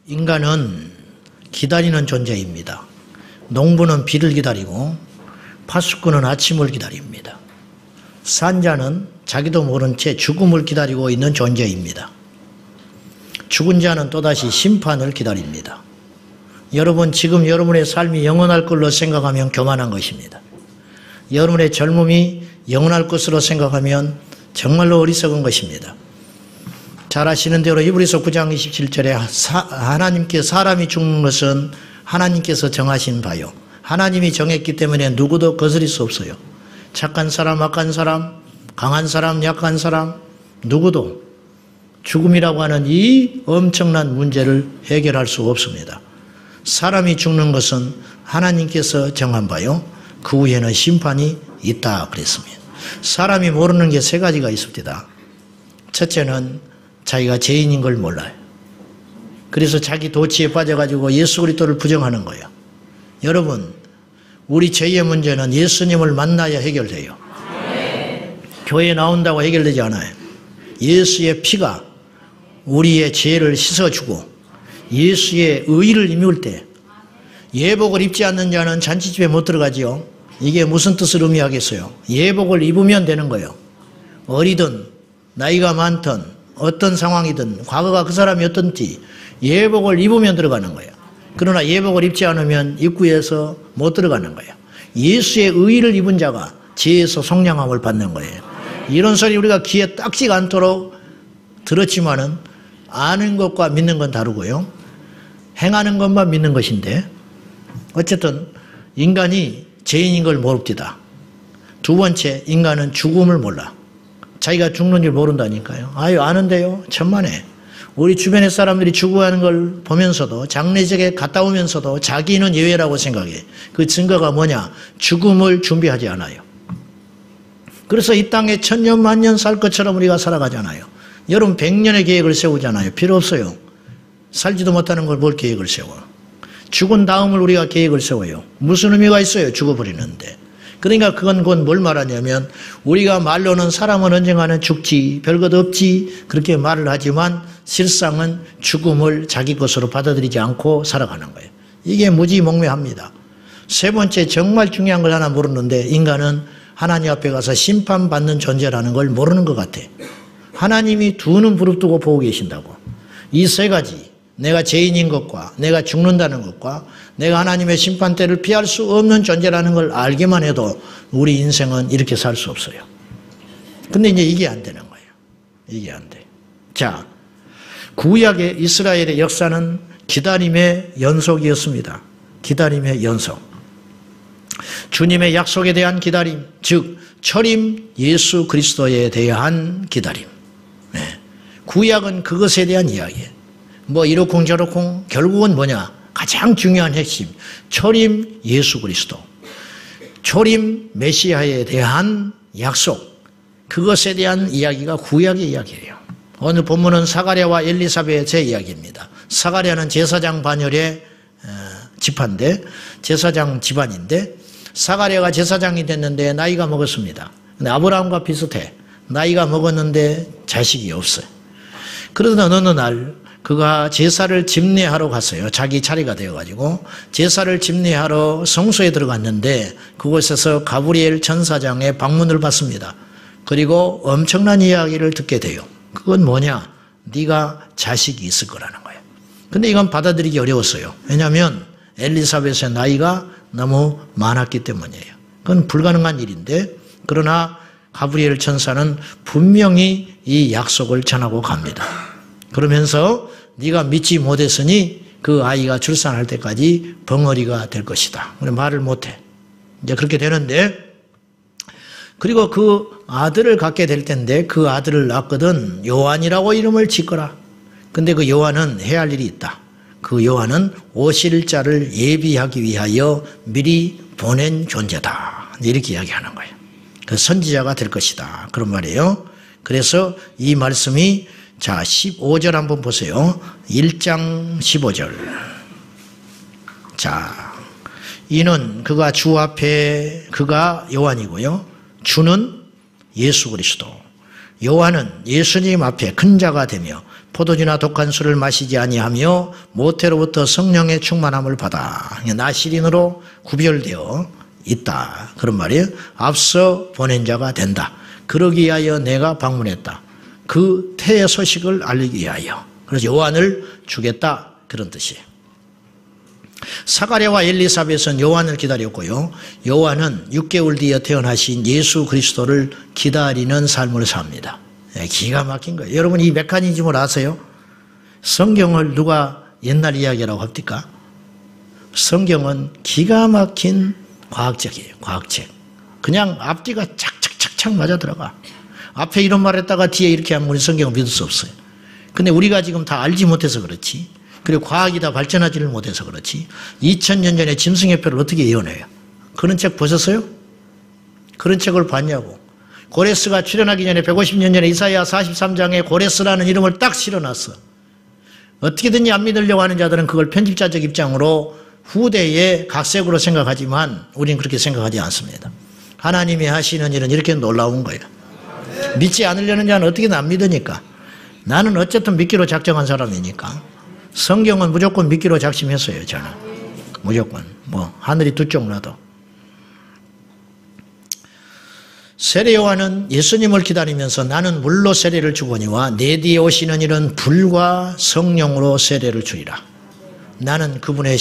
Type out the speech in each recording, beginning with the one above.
인간은 기다리는 존재입니다. 농부는 비를 기다리고 파수꾼은 아침을 기다립니다. 산자는 자기도 모른 채 죽음을 기다리고 있는 존재입니다. 죽은 자는 또다시 심판을 기다립니다. 여러분, 지금 여러분의 삶이 영원할 걸로 생각하면 교만한 것입니다. 여러분의 젊음이 영원할 것으로 생각하면 정말로 어리석은 것입니다. 잘 아시는 대로 히브리서 9장 27절에 하나님께 사람이 죽는 것은 하나님께서 정하신 바요. 하나님이 정했기 때문에 누구도 거스릴 수 없어요. 착한 사람, 악한 사람, 강한 사람, 약한 사람, 누구도 죽음이라고 하는 이 엄청난 문제를 해결할 수 없습니다. 사람이 죽는 것은 하나님께서 정한 바요. 그 후에는 심판이 있다 그랬습니다. 사람이 모르는 게 세 가지가 있습니다. 첫째는 자기가 죄인인 걸 몰라요. 그래서 자기 도취에 빠져가지고 예수 그리스도를 부정하는 거예요. 여러분, 우리 죄의 문제는 예수님을 만나야 해결돼요. 교회에 나온다고 해결되지 않아요. 예수의 피가 우리의 죄를 씻어주고 예수의 의를 입을 때, 예복을 입지 않는 자는 잔치집에 못 들어가지요. 이게 무슨 뜻을 의미하겠어요? 예복을 입으면 되는 거예요. 어리든 나이가 많든 어떤 상황이든 과거가 그 사람이 어떤지 예복을 입으면 들어가는 거예요. 그러나 예복을 입지 않으면 입구에서 못 들어가는 거예요. 예수의 의를 입은 자가 죄에서 속량함을 받는 거예요. 이런 소리 우리가 귀에 딱지가 않도록 들었지만은 아는 것과 믿는 건 다르고요. 행하는 것만 믿는 것인데, 어쨌든 인간이 죄인인 걸 모릅니다. 두 번째, 인간은 죽음을 몰라. 자기가 죽는 줄 모른다니까요. 아유, 아는데요. 천만에. 우리 주변의 사람들이 죽어가는 걸 보면서도, 장례식에 갔다 오면서도 자기는 예외라고 생각해. 그 증거가 뭐냐? 죽음을 준비하지 않아요. 그래서 이 땅에 천년 만년 살 것처럼 우리가 살아가잖아요. 여러분 100년의 계획을 세우잖아요. 필요 없어요. 살지도 못하는 걸 뭘 계획을 세워. 죽은 다음을 우리가 계획을 세워요. 무슨 의미가 있어요? 죽어버리는데. 그러니까 그건 뭘 말하냐면, 우리가 말로는 사람은 언젠가는 죽지, 별것 없지, 그렇게 말을 하지만 실상은 죽음을 자기 것으로 받아들이지 않고 살아가는 거예요. 이게 무지몽매합니다. 세 번째, 정말 중요한 걸 하나 모르는데, 인간은 하나님 앞에 가서 심판받는 존재라는 걸 모르는 것 같아. 하나님이 두 눈 부릅뜨고 보고 계신다고. 이 세 가지, 내가 죄인인 것과 내가 죽는다는 것과 내가 하나님의 심판대를 피할 수 없는 존재라는 걸 알기만 해도 우리 인생은 이렇게 살 수 없어요. 근데 이제 이게 안 되는 거예요. 이게 안 돼. 자, 구약의 이스라엘의 역사는 기다림의 연속이었습니다. 기다림의 연속. 주님의 약속에 대한 기다림, 즉 철임 예수 그리스도에 대한 기다림. 네. 구약은 그것에 대한 이야기예요. 뭐 이러쿵저러쿵, 결국은 뭐냐? 가장 중요한 핵심, 철임 예수 그리스도, 철임 메시아에 대한 약속, 그것에 대한 이야기가 구약의 이야기예요. 오늘 본문은 사가랴와 엘리사벳의 이야기입니다. 사가랴는 제사장 반열의 집안인데, 제사장 집안인데, 사가랴가 제사장이 됐는데 나이가 먹었습니다. 근데 아브라함과 비슷해. 나이가 먹었는데 자식이 없어요. 그러던 어느 날 그가 제사를 집례하러 갔어요. 자기 차례가 되어가지고 제사를 집례하러 성소에 들어갔는데 그곳에서 가브리엘 천사장의 방문을 받습니다. 그리고 엄청난 이야기를 듣게 돼요. 그건 뭐냐? 네가 자식이 있을 거라는 거예요. 근데 이건 받아들이기 어려웠어요. 왜냐하면 엘리사벳의 나이가 너무 많았기 때문이에요. 그건 불가능한 일인데, 그러나 가브리엘 천사는 분명히 이 약속을 전하고 갑니다. 그러면서 네가 믿지 못했으니 그 아이가 출산할 때까지 벙어리가 될 것이다. 말을 못해. 이제 그렇게 되는데, 그리고 그 아들을 갖게 될 텐데 그 아들을 낳거든 요한이라고 이름을 짓거라. 근데 그 요한은 해야 할 일이 있다. 그 요한은 오실 자를 예비하기 위하여 미리 보낸 존재다. 이렇게 이야기하는 거예요. 그 선지자가 될 것이다. 그런 말이에요. 그래서 이 말씀이, 자, 15절 한번 보세요. 1장 15절. 자, 이는 그가 주 앞에, 그가 요한이고요. 주는 예수 그리스도. 요한은 예수님 앞에 큰 자가 되며 포도주나 독한 술을 마시지 아니하며 모태로부터 성령의 충만함을 받아 나시린으로 구별되어 있다. 그런 말이에요. 앞서 보낸 자가 된다. 그러기 위하여 내가 방문했다. 그 태의 소식을 알리기 위하여. 그래서 요한을 주겠다. 그런 뜻이에요. 사가랴와 엘리사벳은 요한을 기다렸고요. 요한은 6개월 뒤에 태어나신 예수 그리스도를 기다리는 삶을 삽니다. 기가 막힌 거예요. 여러분 이 메커니즘을 아세요? 성경을 누가 옛날 이야기라고 합니까? 성경은 기가 막힌 과학책이에요. 과학책. 그냥 앞뒤가 착착착착 맞아 들어가. 앞에 이런 말 했다가 뒤에 이렇게 하면 우리 성경을 믿을 수 없어요. 근데 우리가 지금 다 알지 못해서 그렇지. 그리고 과학이 다 발전하지를 못해서 그렇지. 2000년 전에 짐승의 표를 어떻게 예언해요? 그런 책 보셨어요? 그런 책을 봤냐고. 고레스가 출현하기 전에 150년 전에 이사야 43장에 고레스라는 이름을 딱 실어놨어. 어떻게든지 안 믿으려고 하는 자들은 그걸 편집자적 입장으로 후대의 각색으로 생각하지만 우리는 그렇게 생각하지 않습니다. 하나님이 하시는 일은 이렇게 놀라운 거예요. 믿지 않으려는 자는 어떻게든 안 믿으니까. 나는 어쨌든 믿기로 작정한 사람이니까. 성경은 무조건 믿기로 작심했어요. 저는 무조건 하늘이 두 쪽 나도. 세례 요한은 예수님을 기다리면서 나는 물로 세례를 주거니와 내 뒤에 오시는 이는 불과 성령으로 세례를 주리라. 나는 그분의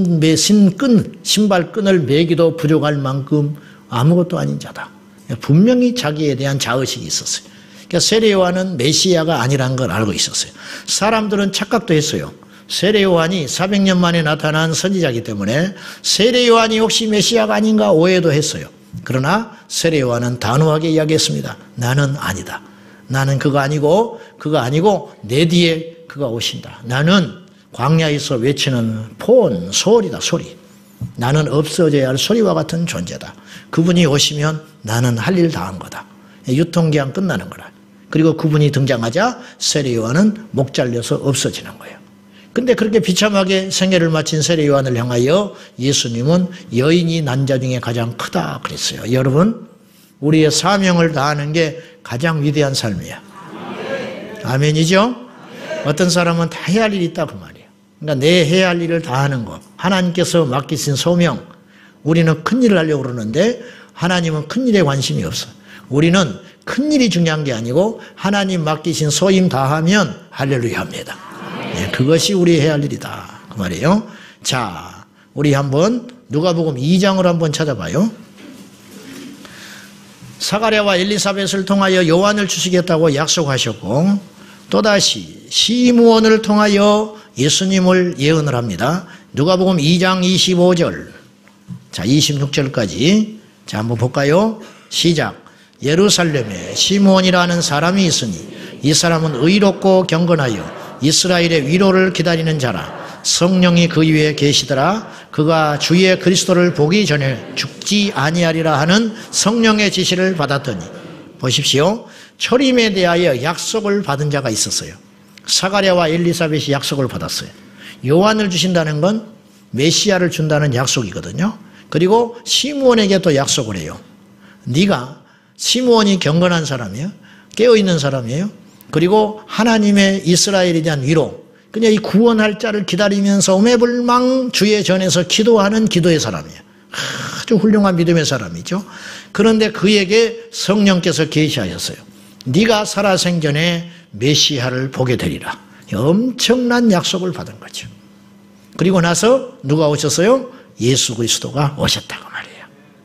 신발끈을 매기도 부족할 만큼 아무것도 아닌 자다. 분명히 자기에 대한 자의식이 있었어요. 그러니까 세례 요한은 메시아가 아니라는 걸 알고 있었어요. 사람들은 착각도 했어요. 세례 요한이 400년 만에 나타난 선지자이기 때문에 세례 요한이 혹시 메시아가 아닌가 오해도 했어요. 그러나 세례 요한은 단호하게 이야기했습니다. 나는 아니다. 나는 그가 아니고 내 뒤에 그가 오신다. 나는 광야에서 외치는 소리다. 소리. 나는 없어져야 할 소리와 같은 존재다. 그분이 오시면 나는 할 일 다 한 거다. 유통기한 끝나는 거라. 그리고 그분이 등장하자 세례 요한은 목 잘려서 없어지는 거예요. 근데 그렇게 비참하게 생애를 마친 세례 요한을 향하여 예수님은 여인이 난 자 중에 가장 크다 그랬어요. 여러분, 우리의 사명을 다하는 게 가장 위대한 삶이야. 아멘이죠? 어떤 사람은 다 해야 할 일이 있다 그 말이에요. 그러니까 내 해야 할 일을 다하는 거. 하나님께서 맡기신 소명. 우리는 큰 일을 하려고 그러는데 하나님은 큰 일에 관심이 없어. 우리는 큰 일이 중요한 게 아니고 하나님 맡기신 소임 다하면 할렐루야 합니다. 네, 그것이 우리 해야 할 일이다 그 말이에요. 자, 우리 한번 누가복음 2장을 한번 찾아봐요. 사가랴와 엘리사벳을 통하여 요한을 주시겠다고 약속하셨고 또다시 시므온을 통하여 예수님을 예언을 합니다. 누가복음 2장 25절 자 26절까지 자 한번 볼까요? 시작. 예루살렘에 시므온이라는 사람이 있으니 이 사람은 의롭고 경건하여 이스라엘의 위로를 기다리는 자라. 성령이 그 위에 계시더라. 그가 주의 그리스도를 보기 전에 죽지 아니하리라 하는 성령의 지시를 받았더니 보십시오. 초림에 대하여 약속을 받은 자가 있었어요. 사가랴와 엘리사벳이 약속을 받았어요. 요한을 주신다는 건 메시아를 준다는 약속이거든요. 그리고 시므온에게 또 약속을 해요. 네가 시므온이 경건한 사람이에요. 깨어있는 사람이에요. 그리고 하나님의 이스라엘에 대한 위로, 그냥 이 구원할 자를 기다리면서 오매불망 주의 전에서 기도하는 기도의 사람이에요. 아주 훌륭한 믿음의 사람이죠. 그런데 그에게 성령께서 계시하셨어요. 네가 살아생전에 메시아를 보게 되리라. 엄청난 약속을 받은 거죠. 그리고 나서 누가 오셨어요? 예수 그리스도가 오셨다고 말이에요.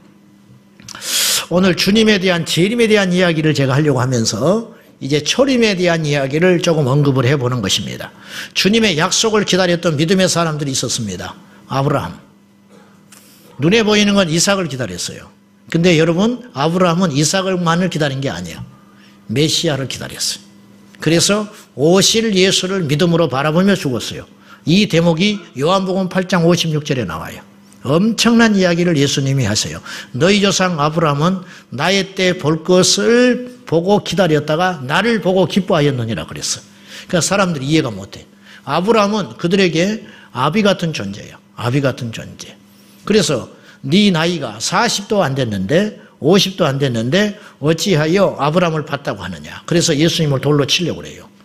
오늘 주님에 대한 재림에 대한 이야기를 제가 하려고 하면서 이제 초림에 대한 이야기를 조금 언급을 해보는 것입니다. 주님의 약속을 기다렸던 믿음의 사람들이 있었습니다. 아브라함. 눈에 보이는 건 이삭을 기다렸어요. 근데 여러분, 아브라함은 이삭만을 기다린 게 아니에요. 메시아를 기다렸어요. 그래서 오실 예수를 믿음으로 바라보며 죽었어요. 이 대목이 요한복음 8장 56절에 나와요. 엄청난 이야기를 예수님이 하세요. 너희 조상 아브라함은 나의 때 볼 것을 보고 기다렸다가 나를 보고 기뻐하였느니라 그랬어요. 그러니까 사람들이 이해가 못해. 아브라함은 그들에게 아비 같은 존재예요. 아비 같은 존재. 그래서 네 나이가 40도 안 됐는데 50도 안 됐는데 어찌하여 아브라함을 봤다고 하느냐. 그래서 예수님을 돌로 치려고 그래요.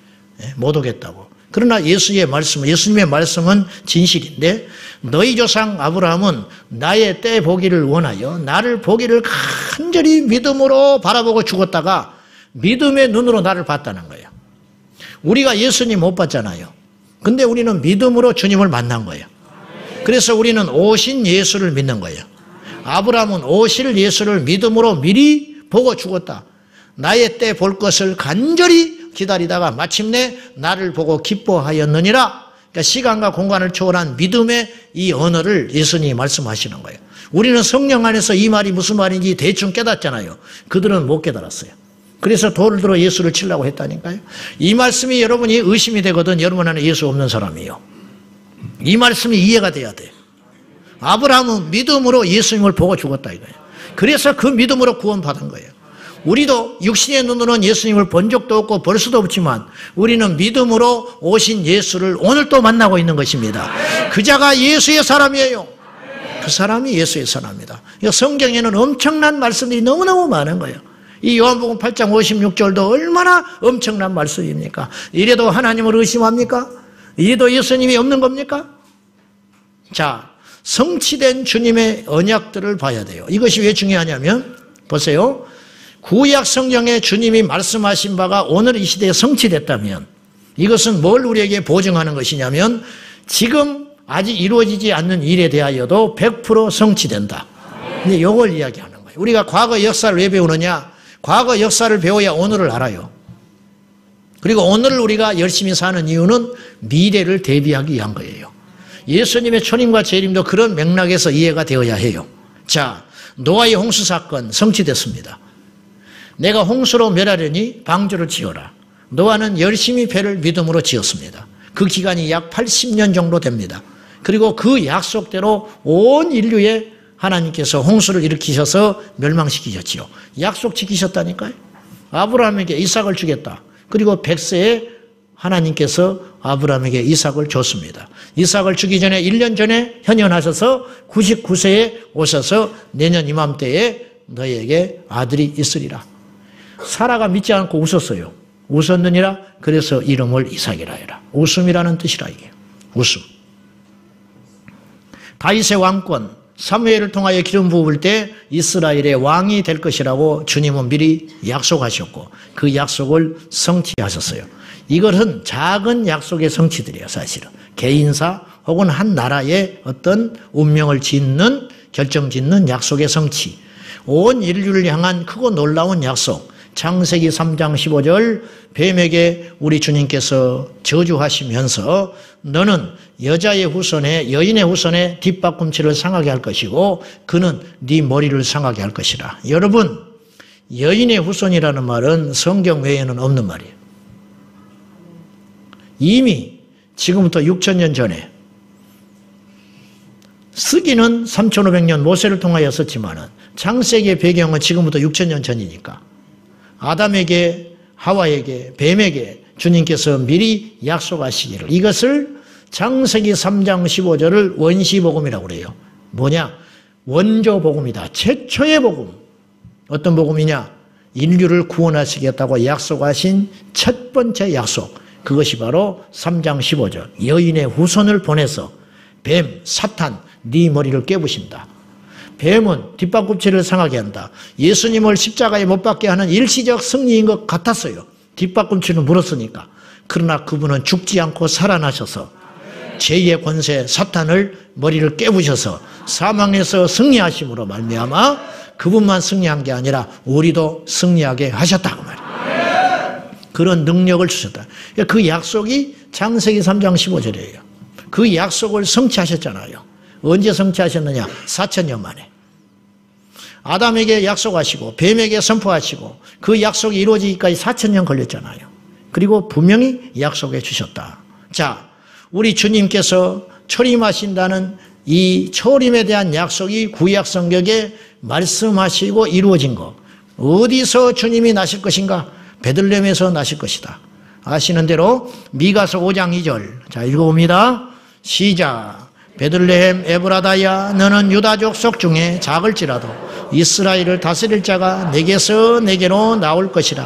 못 오겠다고. 그러나 예수님의 말씀은 진실인데 너희 조상 아브라함은 나의 때 보기를 원하여 나를 보기를 간절히 믿음으로 바라보고 죽었다가 믿음의 눈으로 나를 봤다는 거예요. 우리가 예수님 못 봤잖아요. 근데 우리는 믿음으로 주님을 만난 거예요. 그래서 우리는 오신 예수를 믿는 거예요. 아브라함은 오실 예수를 믿음으로 미리 보고 죽었다. 나의 때 볼 것을 간절히 기다리다가 마침내 나를 보고 기뻐하였느니라. 그러니까 시간과 공간을 초월한 믿음의 이 언어를 예수님이 말씀하시는 거예요. 우리는 성령 안에서 이 말이 무슨 말인지 대충 깨닫잖아요. 그들은 못 깨달았어요. 그래서 돌을 들어 예수를 치려고 했다니까요. 이 말씀이 여러분이 의심이 되거든 여러분 안에 예수 없는 사람이에요. 이 말씀이 이해가 돼야 돼요. 아브라함은 믿음으로 예수님을 보고 죽었다 이거예요. 그래서 그 믿음으로 구원받은 거예요. 우리도 육신의 눈으로는 예수님을 본 적도 없고 볼 수도 없지만 우리는 믿음으로 오신 예수를 오늘 또 만나고 있는 것입니다. 그 자가 예수의 사람이에요. 그 사람이 예수의 사람입니다. 성경에는 엄청난 말씀들이 너무너무 많은 거예요. 이 요한복음 8장 56절도 얼마나 엄청난 말씀입니까? 이래도 하나님을 의심합니까? 이래도 예수님이 없는 겁니까? 자, 성취된 주님의 언약들을 봐야 돼요. 이것이 왜 중요하냐면 보세요. 구약 성경에 주님이 말씀하신 바가 오늘 이 시대에 성취됐다면 이것은 뭘 우리에게 보증하는 것이냐면 지금 아직 이루어지지 않는 일에 대하여도 100% 성취된다. 근데 이걸 이야기하는 거예요. 우리가 과거 역사를 왜 배우느냐? 과거 역사를 배워야 오늘을 알아요. 그리고 오늘을 우리가 열심히 사는 이유는 미래를 대비하기 위한 거예요. 예수님의 초림과 재림도 그런 맥락에서 이해가 되어야 해요. 자, 노아의 홍수 사건 성취됐습니다. 내가 홍수로 멸하려니 방주를 지어라. 노아는 열심히 배를 믿음으로 지었습니다. 그 기간이 약 80년 정도 됩니다. 그리고 그 약속대로 온 인류에 하나님께서 홍수를 일으키셔서 멸망시키셨지요. 약속 지키셨다니까요. 아브라함에게 이삭을 주겠다. 그리고 100세에 하나님께서 아브라함에게 이삭을 줬습니다. 이삭을 주기 전에 1년 전에 현현하셔서 99세에 오셔서 내년 이맘때에 너에게 아들이 있으리라. 사라가 믿지 않고 웃었어요. 웃었느니라. 그래서 이름을 이삭이라 해라. 웃음이라는 뜻이라 이게. 웃음. 다윗의 왕권 사무엘을 통하여 기름 부을 때 이스라엘의 왕이 될 것이라고 주님은 미리 약속하셨고 그 약속을 성취하셨어요. 이것은 작은 약속의 성취들이에요. 사실은 개인사 혹은 한 나라의 어떤 운명을 짓는 결정짓는 약속의 성취. 온 인류를 향한 크고 놀라운 약속. 창세기 3장 15절 뱀에게 우리 주님께서 저주하시면서 너는 여자의 후손에 여인의 후손에 뒷박꿈치를 상하게 할 것이고 그는 네 머리를 상하게 할 것이라. 여러분, 여인의 후손이라는 말은 성경 외에는 없는 말이에요. 이미 지금부터 6,000년 전에 쓰기는 3,500년 모세를 통하여 썼지만 창세기의 배경은 지금부터 6,000년 전이니까 아담에게 하와에게 뱀에게 주님께서 미리 약속하시기를 이것을 창세기 3장 15절을 원시복음이라고 그래요. 뭐냐? 원조복음이다. 최초의 복음. 어떤 복음이냐? 인류를 구원하시겠다고 약속하신 첫 번째 약속. 그것이 바로 3장 15절. 여인의 후손을 보내서 뱀, 사탄, 네 머리를 깨부신다. 뱀은 뒷박꿈치를 상하게 한다. 예수님을 십자가에 못 박게 하는 일시적 승리인 것 같았어요. 뒷박꿈치는 물었으니까. 그러나 그분은 죽지 않고 살아나셔서 죄의 권세 사탄을 머리를 깨부셔서 사망에서 승리하심으로 말미암아 그분만 승리한 게 아니라 우리도 승리하게 하셨다고 말이에요. 그런 능력을 주셨다. 그 약속이 창세기 3장 15절이에요. 그 약속을 성취하셨잖아요. 언제 성취하셨느냐? 4,000년 만에. 아담에게 약속하시고 뱀에게 선포하시고 그 약속이 이루어지기까지 4,000년 걸렸잖아요. 그리고 분명히 약속해 주셨다. 자, 우리 주님께서 초림하신다는 이 초림에 대한 약속이 구약 성경에 말씀하시고 이루어진 것. 어디서 주님이 나실 것인가? 베들레헴에서 나실 것이다. 아시는 대로 미가서 5장 2절. 자, 읽어봅니다. 시작. 베들레헴 에브라다야 너는 유다 족속 중에 작을지라도 이스라엘을 다스릴 자가 내게서 내게로 나올 것이라.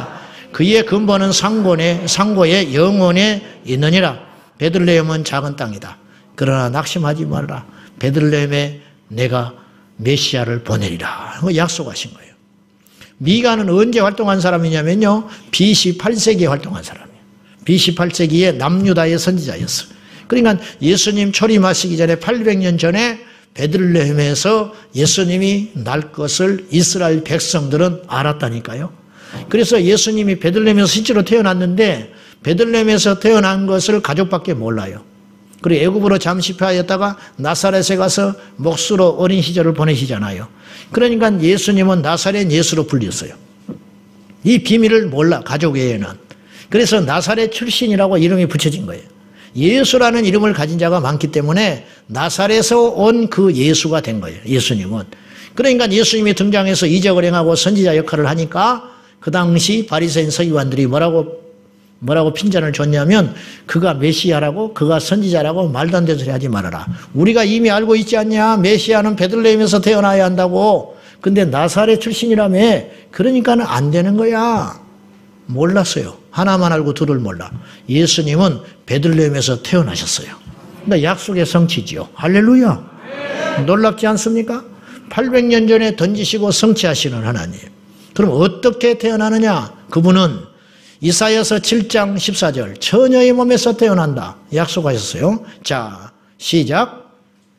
그의 근본은 상고의 영혼에 있느니라. 베들레헴은 작은 땅이다. 그러나 낙심하지 말라. 베들레헴에 내가 메시아를 보내리라. 약속하신 거예요. 미가는 언제 활동한 사람이냐면요. BC 8세기에 활동한 사람이에요. BC 8세기에 남유다의 선지자였어요. 그러니까 예수님 초림하시기 전에 800년 전에 베들레헴에서 예수님이 날 것을 이스라엘 백성들은 알았다니까요. 그래서 예수님이 베들레헴에서 실제로 태어났는데 베들레헴에서 태어난 것을 가족밖에 몰라요. 그리고 애굽으로 잠시 파였다가 나사렛에 가서 목수로 어린 시절을 보내시잖아요. 그러니까 예수님은 나사렛 예수로 불렸어요. 이 비밀을 몰라, 가족 외에는. 그래서 나사렛 출신이라고 이름이 붙여진 거예요. 예수라는 이름을 가진 자가 많기 때문에 나사렛에서 온 그 예수가 된 거예요. 예수님은. 그러니까 예수님이 등장해서 이적을 행하고 선지자 역할을 하니까 그 당시 바리새인 서기관들이 뭐라고 핀잔을 줬냐면 그가 메시아라고, 그가 선지자라고 말도 안 되는 소리 하지 말아라. 우리가 이미 알고 있지 않냐? 메시아는 베들레헴에서 태어나야 한다고. 근데 나사렛 출신이라며. 그러니까는 안 되는 거야. 몰랐어요. 하나만 알고 둘을 몰라. 예수님은 베들레헴에서 태어나셨어요. 그러니까 약속의 성취지요. 할렐루야. 놀랍지 않습니까? 800년 전에 던지시고 성취하시는 하나님. 그럼 어떻게 태어나느냐? 그분은 이사야서 7장 14절 처녀의 몸에서 태어난다 약속하셨어요. 자, 시작.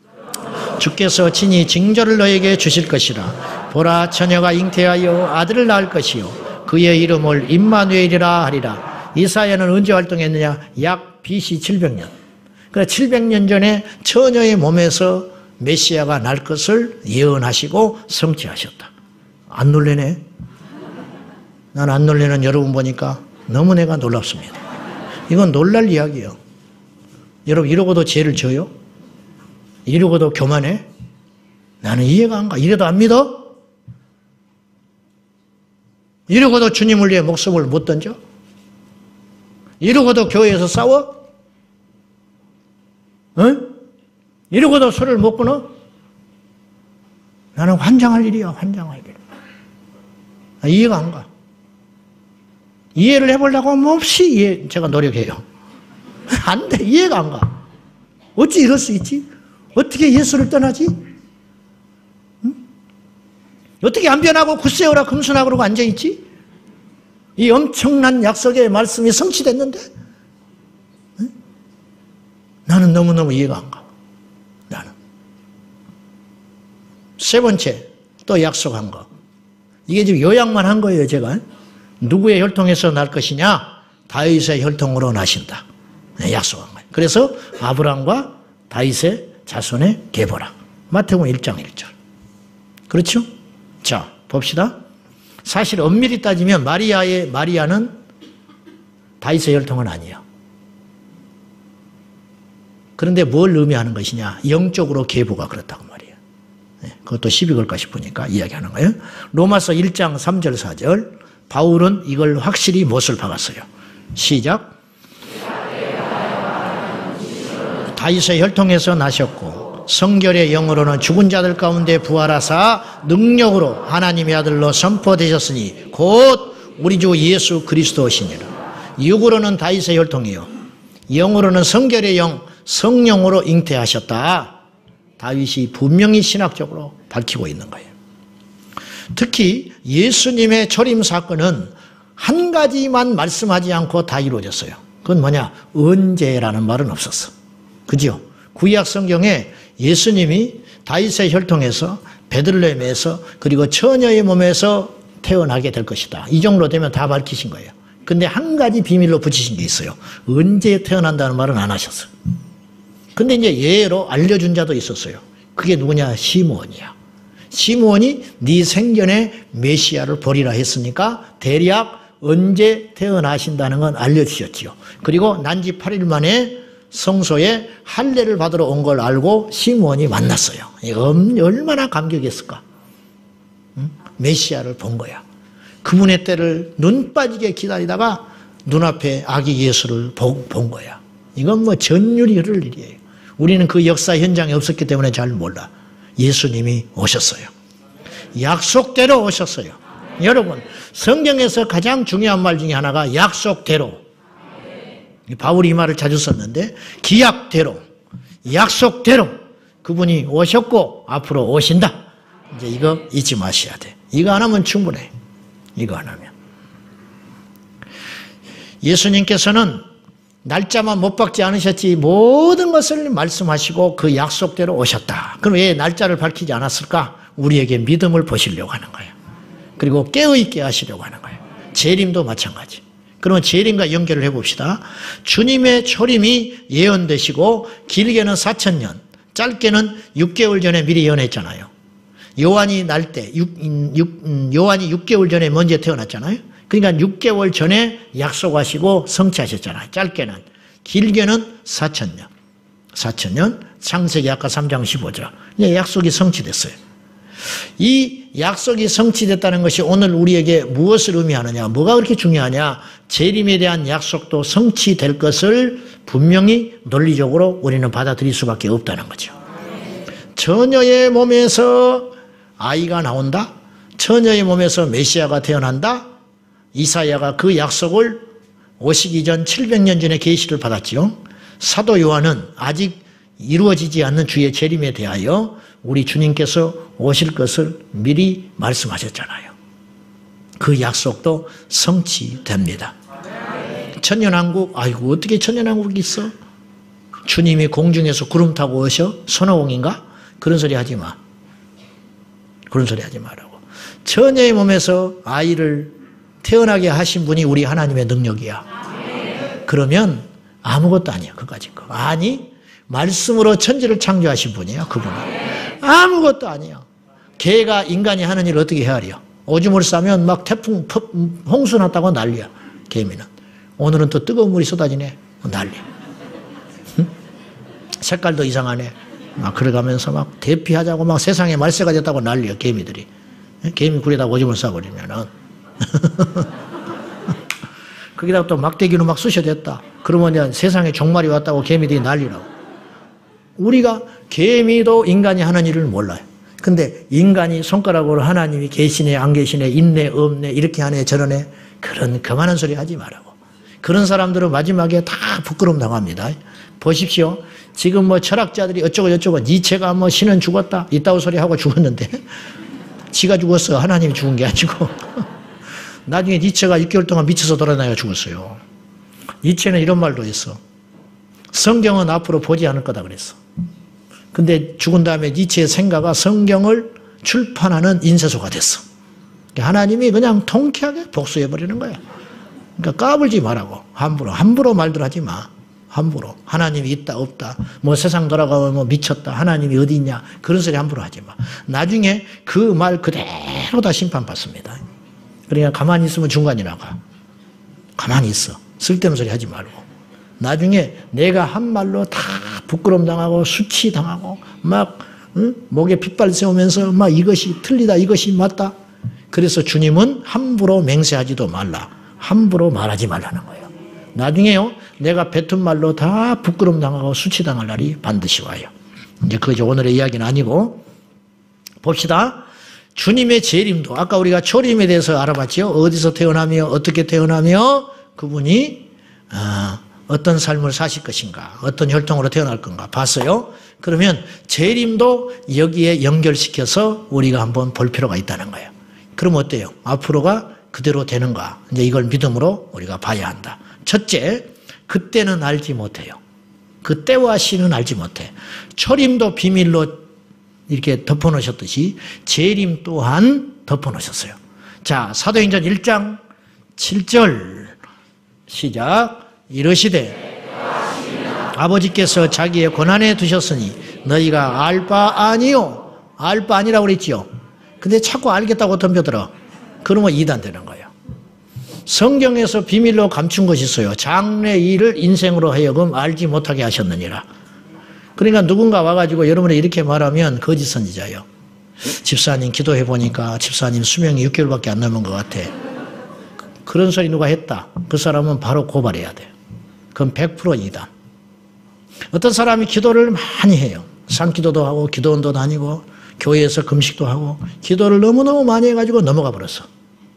주께서 친히 징조를 너에게 주실 것이라. 보라, 처녀가 잉태하여 아들을 낳을 것이요 그의 이름을 임마누엘이라 하리라. 이사야는 언제 활동했느냐? 약 BC 700년. 그러니까 700년 전에 처녀의 몸에서 메시아가 날 것을 예언하시고 성취하셨다. 안 놀래네? 난 안 놀래는 여러분 보니까 너무 내가 놀랍습니다. 이건 놀랄 이야기예요. 여러분 이러고도 죄를 져요? 이러고도 교만해? 나는 이해가 안 가. 이래도 안 믿어? 이러고도 주님을 위해 목숨을 못 던져? 이러고도 교회에서 싸워? 응? 이러고도 술을 못 끊어? 나는 환장할 일이야, 환장할 일. 이해가 안 가. 이해를 해보려고 하면 몹시 제가 노력해요. 안 돼, 이해가 안 가. 어찌 이럴 수 있지? 어떻게 예수를 떠나지? 응? 어떻게 안 변하고 굳세어라 금순하고 그러고 앉아있지? 이 엄청난 약속의 말씀이 성취됐는데? 응? 나는 너무너무 이해가 안 가. 나는. 세 번째, 또 약속한 거. 이게 지금 요약만 한 거예요, 제가. 누구의 혈통에서 날 것이냐? 다윗의 혈통으로 나신다. 네, 약속한 거예요. 그래서 아브라함과 다윗의 자손의 계보라. 마태복음 1장 1절. 그렇죠? 자, 봅시다. 사실 엄밀히 따지면 마리아는 다윗의 혈통은 아니에요. 그런데 뭘 의미하는 것이냐? 영적으로 계보가 그렇다고 말이에요. 네, 그것도 시비 걸까 싶으니까 이야기하는 거예요. 로마서 1장 3절 4절. 바울은 이걸 확실히 못을 박았어요. 시작. 다윗의 혈통에서 나셨고 성결의 영으로는 죽은 자들 가운데 부활하사 능력으로 하나님의 아들로 선포되셨으니 곧 우리 주 예수 그리스도시니라. 육으로는 다윗의 혈통이요 영으로는 성결의 영 성령으로 잉태하셨다. 다윗이 분명히 신학적으로 밝히고 있는 거예요. 특히 예수님의 초림 사건은 한 가지만 말씀하지 않고 다 이루어졌어요. 그건 뭐냐? 언제라는 말은 없었어. 그죠? 구약 성경에 예수님이 다윗의 혈통에서 베들레헴에서 그리고 처녀의 몸에서 태어나게 될 것이다. 이 정도 되면 다 밝히신 거예요. 근데 한 가지 비밀로 붙이신 게 있어요. 언제 태어난다는 말은 안 하셨어요. 근데 이제 예로 알려준 자도 있었어요. 그게 누구냐? 시므온이야. 시므온이 네 생전에 메시아를 보리라 했으니까 대략 언제 태어나신다는 건 알려주셨지요. 그리고 난지 8일 만에 성소에 할례를 받으러 온 걸 알고 시므온이 만났어요. 얼마나 감격했을까? 응? 메시아를 본 거야. 그분의 때를 눈 빠지게 기다리다가 눈앞에 아기 예수를 본 거야. 이건 뭐 전율이 흐를 일이에요. 우리는 그 역사 현장에 없었기 때문에 잘 몰라. 예수님이 오셨어요. 약속대로 오셨어요. 여러분, 성경에서 가장 중요한 말 중에 하나가 약속대로. 바울이 이 말을 자주 썼는데, 기약대로, 약속대로 그분이 오셨고 앞으로 오신다. 이제 이거 잊지 마셔야 돼. 이거 안 하면 충분해. 이거 안 하면. 예수님께서는 날짜만 못 박지 않으셨지 모든 것을 말씀하시고 그 약속대로 오셨다. 그럼 왜 날짜를 밝히지 않았을까? 우리에게 믿음을 보시려고 하는 거예요. 그리고 깨어있게 하시려고 하는 거예요. 재림도 마찬가지. 그러면 재림과 연결을 해봅시다. 주님의 초림이 예언되시고 길게는 4,000년, 짧게는 6개월 전에 미리 예언했잖아요. 요한이 날 때, 요한이 6개월 전에 먼저 태어났잖아요. 그러니까 6개월 전에 약속하시고 성취하셨잖아요. 짧게는. 길게는 4,000년. 4,000년, 창세기 아까 3장 15절. 이제 약속이 성취됐어요. 이 약속이 성취됐다는 것이 오늘 우리에게 무엇을 의미하느냐, 뭐가 그렇게 중요하냐, 재림에 대한 약속도 성취될 것을 분명히 논리적으로 우리는 받아들일 수밖에 없다는 거죠. 처녀의 몸에서 아이가 나온다, 처녀의 몸에서 메시아가 태어난다, 이사야가 그 약속을 오시기 전 700년 전에 계시를 받았지요. 사도 요한은 아직 이루어지지 않는 주의 재림에 대하여 우리 주님께서 오실 것을 미리 말씀하셨잖아요. 그 약속도 성취됩니다. 천년왕국, 아이고 어떻게 천년왕국이 있어? 주님이 공중에서 구름 타고 오셔? 손오공인가? 그런 소리 하지 마. 그런 소리 하지 말라고. 처녀의 몸에서 아이를 태어나게 하신 분이 우리 하나님의 능력이야. 그러면 아무것도 아니야. 그까짓 거. 아니, 말씀으로 천지를 창조하신 분이야. 그분은. 아무것도 아니야. 개가 인간이 하는 일을 어떻게 헤아려? 오줌을 싸면 막 태풍, 홍수 났다고 난리야. 개미는. 오늘은 또 뜨거운 물이 쏟아지네. 난리. 응? 색깔도 이상하네. 막 그래가면서 막 대피하자고 막 세상에 말세가 됐다고 난리야. 개미들이. 개미 굴에다 오줌을 싸버리면은. 거기다가 또 막대기로 막 쑤셔댔다. 그러면 이제 세상에 종말이 왔다고 개미들이 난리라고. 우리가 개미도 인간이 하는 일을 몰라요. 근데 인간이 손가락으로 하나님이 계시네 안 계시네 있네 없네 이렇게 하네 저러네 그런 그만한 소리 하지 말라고. 그런 사람들은 마지막에 다 부끄러움 당합니다. 보십시오. 지금 뭐 철학자들이 어쩌고 저쩌고 니체가 뭐 신은 죽었다 이따구 소리 하고 죽었는데 지가 죽었어. 하나님이 죽은 게 아니고. 나중에 니체가 6개월 동안 미쳐서 돌아다녀 죽었어요. 니체는 이런 말도 했어. 성경은 앞으로 보지 않을 거다 그랬어. 근데 죽은 다음에 니체의 생가가 성경을 출판하는 인쇄소가 됐어. 하나님이 그냥 통쾌하게 복수해버리는 거야. 그러니까 까불지 말라고. 함부로 말들 하지 마. 함부로. 하나님이 있다 없다. 뭐 세상 돌아가면 뭐 미쳤다. 하나님이 어디 있냐. 그런 소리 함부로 하지 마. 나중에 그 말 그대로 다 심판받습니다. 그러니까 가만히 있으면 중간이 나가. 가만히 있어. 쓸데없는 소리 하지 말고. 나중에 내가 한 말로 다 부끄러움 당하고 수치당하고 막 목에 핏발 세우면서 막 이것이 틀리다 이것이 맞다. 그래서 주님은 함부로 맹세하지도 말라. 함부로 말하지 말라는 거예요. 나중에요 내가 뱉은 말로 다 부끄러움 당하고 수치당할 날이 반드시 와요. 이제 그게 오늘의 이야기는 아니고 봅시다. 주님의 재림도 아까 우리가 초림에 대해서 알아봤죠. 어디서 태어나며 어떻게 태어나며 그분이 어떤 삶을 사실 것인가 어떤 혈통으로 태어날 건가 봤어요. 그러면 재림도 여기에 연결시켜서 우리가 한번 볼 필요가 있다는 거예요. 그럼 어때요? 앞으로가 그대로 되는가? 이제 이걸 믿음으로 우리가 봐야 한다. 첫째, 그때는 알지 못해요. 그때와 시는 알지 못해. 초림도 비밀로 이렇게 덮어놓으셨듯이 재림 또한 덮어놓으셨어요. 자, 사도행전 1장 7절 시작. 이르시되 아버지께서 자기의 권한에 두셨으니 너희가 알 바 아니요. 알 바 아니라고 그랬지요. 근데 자꾸 알겠다고 덤벼들어. 그러면 이단되는 거예요. 성경에서 비밀로 감춘 것이 있어요. 장래 일을 인생으로 하여금 알지 못하게 하셨느니라. 그러니까 누군가 와가지고 여러분이 이렇게 말하면 거짓 선지자예요. 집사님 기도해 보니까 집사님 수명이 6개월밖에 안 남은 것 같아. 그런 소리 누가 했다. 그 사람은 바로 고발해야 돼. 그건 100% 이단. 어떤 사람이 기도를 많이 해요. 산기도도 하고 기도원도 다니고 교회에서 금식도 하고 기도를 너무너무 많이 해가지고 넘어가 버렸어.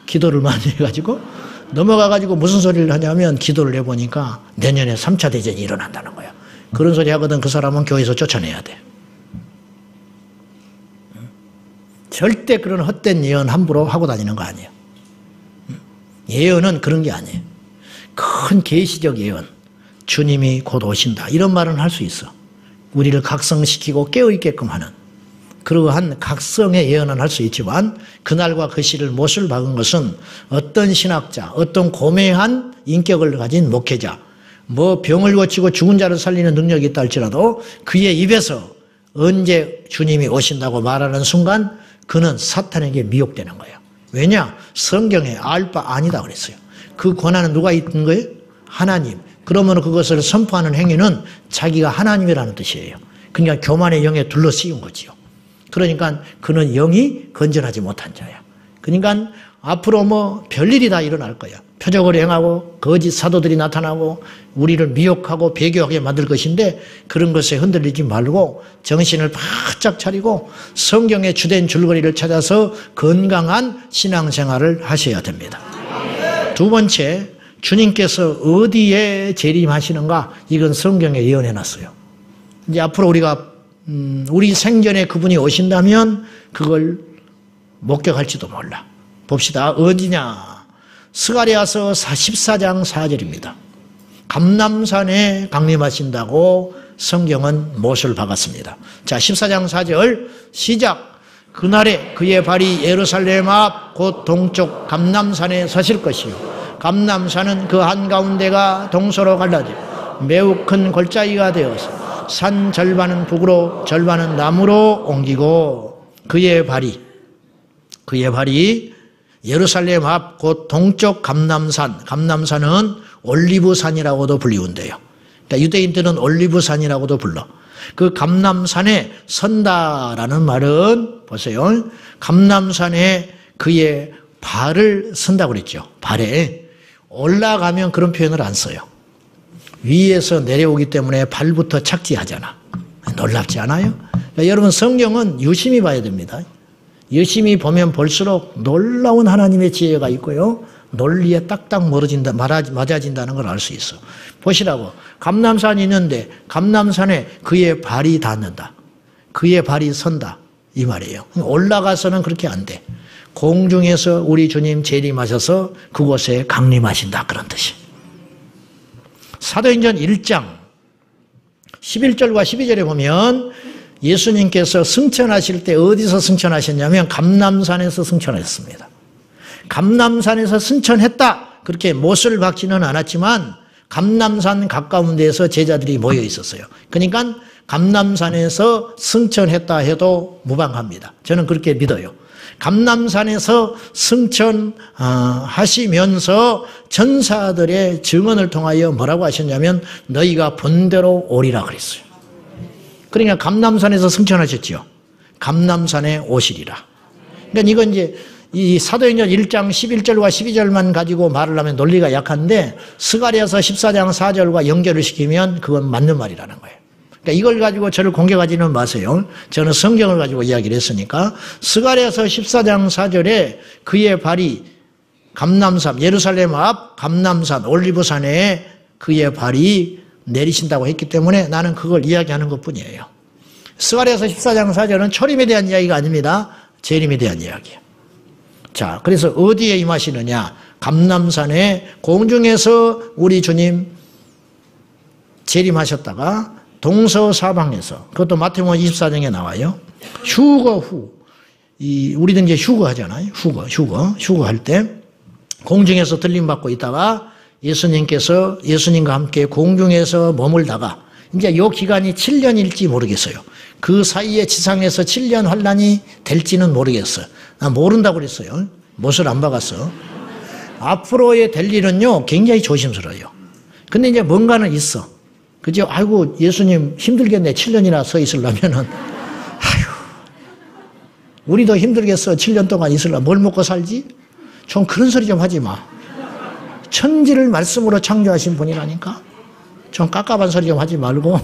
기도를 많이 해가지고 넘어가가지고 무슨 소리를 하냐면 기도를 해보니까 내년에 3차 대전이 일어난다는 거야. 그런 소리 하거든 그 사람은 교회에서 쫓아내야 돼. 절대 그런 헛된 예언 함부로 하고 다니는 거 아니에요. 예언은 그런 게 아니에요. 큰 계시적 예언, 주님이 곧 오신다 이런 말은 할 수 있어. 우리를 각성시키고 깨어있게끔 하는 그러한 각성의 예언은 할 수 있지만 그날과 그 시를 못을 박은 것은 어떤 신학자, 어떤 고매한 인격을 가진 목회자, 뭐 병을 고치고 죽은 자를 살리는 능력이 있다 할지라도 그의 입에서 언제 주님이 오신다고 말하는 순간 그는 사탄에게 미혹되는 거예요. 왜냐? 성경에 알바 아니다 그랬어요. 그 권한은 누가 있는 거예요? 하나님. 그러면 그것을 선포하는 행위는 자기가 하나님이라는 뜻이에요. 그러니까 교만의 영에 둘러씌운 거지요. 그러니까 그는 영이 건전하지 못한 자야. 그러니까 앞으로 뭐 별일이 다 일어날 거야. 표적을 행하고 거짓 사도들이 나타나고 우리를 미혹하고 배교하게 만들 것인데 그런 것에 흔들리지 말고 정신을 바짝 차리고 성경의 주된 줄거리를 찾아서 건강한 신앙생활을 하셔야 됩니다. 두 번째, 주님께서 어디에 재림하시는가? 이건 성경에 예언해놨어요. 이제 앞으로 우리가 우리 생전에 그분이 오신다면 그걸 목격할지도 몰라. 봅시다. 어디냐? 스가랴서 14장 4절입니다. 감람산에 강림하신다고 성경은 못을 박았습니다. 자, 14장 4절 시작. 그날에 그의 발이 예루살렘 앞 곧 동쪽 감람산에 서실 것이요 감람산은 그 한가운데가 동서로 갈라져 매우 큰 골짜기가 되어서 산 절반은 북으로 절반은 남으로 옮기고 그의 발이 예루살렘 앞 곧 동쪽 감람산은 올리브산이라고도 불리운대요. 그러니까 유대인들은 올리브산이라고도 불러. 그 감람산에 선다라는 말은 보세요. 감람산에 그의 발을 선다고 그랬죠. 발에 올라가면 그런 표현을 안 써요. 위에서 내려오기 때문에 발부터 착지하잖아. 놀랍지 않아요? 그러니까 여러분 성경은 유심히 봐야 됩니다. 유심히 보면 볼수록 놀라운 하나님의 지혜가 있고요. 논리에 딱딱 맞아진다는 걸 알 수 있어. 보시라고. 감람산이 있는데 감람산에 그의 발이 닿는다. 그의 발이 선다. 이 말이에요. 올라가서는 그렇게 안 돼. 공중에서 우리 주님 재림하셔서 그곳에 강림하신다. 그런 뜻이. 사도행전 1장 11절과 12절에 보면 예수님께서 승천하실 때 어디서 승천하셨냐면 감람산에서 승천하셨습니다. 감람산에서 승천했다. 그렇게 못을 박지는 않았지만 감람산 가까운 데에서 제자들이 모여 있었어요. 그러니까 감람산에서 승천했다 해도 무방합니다. 저는 그렇게 믿어요. 감람산에서 승천하시면서 천사들의 증언을 통하여 뭐라고 하셨냐면 너희가 본대로 오리라 그랬어요. 그러니까 감람산에서 승천하셨지요. 감람산에 오시리라. 그러니까 이건 이제 이 사도행전 1장 11절과 12절만 가지고 말을 하면 논리가 약한데 스가랴서 14장 4절과 연결을 시키면 그건 맞는 말이라는 거예요. 그러니까 이걸 가지고 저를 공격하지는 마세요. 저는 성경을 가지고 이야기를 했으니까 스가랴서 14장 4절에 그의 발이 감람산 예루살렘 앞 감람산 올리브산에 그의 발이 내리신다고 했기 때문에 나는 그걸 이야기하는 것뿐이에요. 스가랴서 14장 4절은 초림에 대한 이야기가 아닙니다. 재림에 대한 이야기예요. 자, 그래서 어디에 임하시느냐? 감람산에 공중에서 우리 주님 재림하셨다가 동서사방에서 그것도 마태복음 24장에 나와요. 휴거 후 우리는 이제 휴거 하잖아요. 휴거 할 때 공중에서 들림 받고 있다가 예수님과 함께 공중에서 머물다가 이제 이 기간이 7년일지 모르겠어요. 그 사이에 지상에서 7년 환란이 될지는 모르겠어요. 나 모른다고 그랬어요. 못을 안 박았어. 앞으로의 될 일은요 굉장히 조심스러워요. 근데 이제 뭔가는 있어. 그죠? 아이고 예수님 힘들겠네. 7년이나 서 있으려면은 아유 우리도 힘들겠어. 7년 동안 있으려면 뭘 먹고 살지? 좀 그런 소리 좀 하지 마. 천지를 말씀으로 창조하신 분이라니까. 좀 깝깝한 소리 좀 하지 말고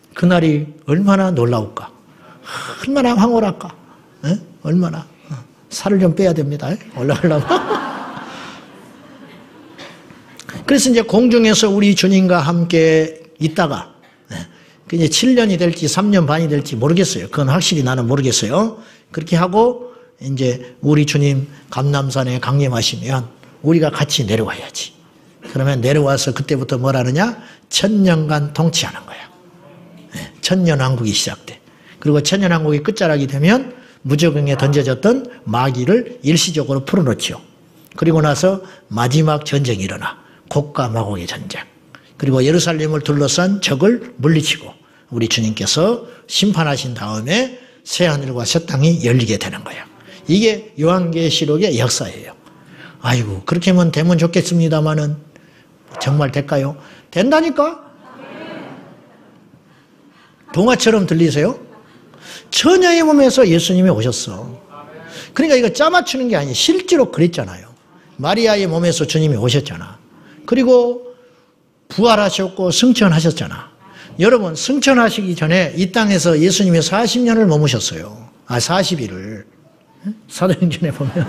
그날이 얼마나 놀라울까. 얼마나 황홀할까. 얼마나 살을 좀 빼야 됩니다. 올라가려면. 그래서 이제 공중에서 우리 주님과 함께 있다가, 그 이제 7년이 될지 3년 반이 될지 모르겠어요. 그건 확실히 나는 모르겠어요. 그렇게 하고 이제 우리 주님 감람산에 강림하시면 우리가 같이 내려와야지. 그러면 내려와서 그때부터 뭘 하느냐? 1000년간 통치하는 거야. 천년왕국이 시작돼. 그리고 천년왕국이 끝자락이 되면 무저경에 던져졌던 마귀를 일시적으로 풀어놓죠. 그리고 나서 마지막 전쟁이 일어나. 곡과 마곡의 전쟁. 그리고 예루살렘을 둘러싼 적을 물리치고 우리 주님께서 심판하신 다음에 새하늘과 새 땅이 열리게 되는 거예요. 이게 요한계시록의 역사예요. 아이고 그렇게 하면 되면 좋겠습니다마는 정말 될까요? 된다니까? 동화처럼 들리세요? 처녀의 몸에서 예수님이 오셨어. 그러니까 이거 짜맞추는 게 아니에요. 실제로 그랬잖아요. 마리아의 몸에서 주님이 오셨잖아. 그리고 부활하셨고 승천하셨잖아. 여러분 승천하시기 전에 이 땅에서 예수님이 40년을 머무셨어요. 40일을. 사도행전에 보면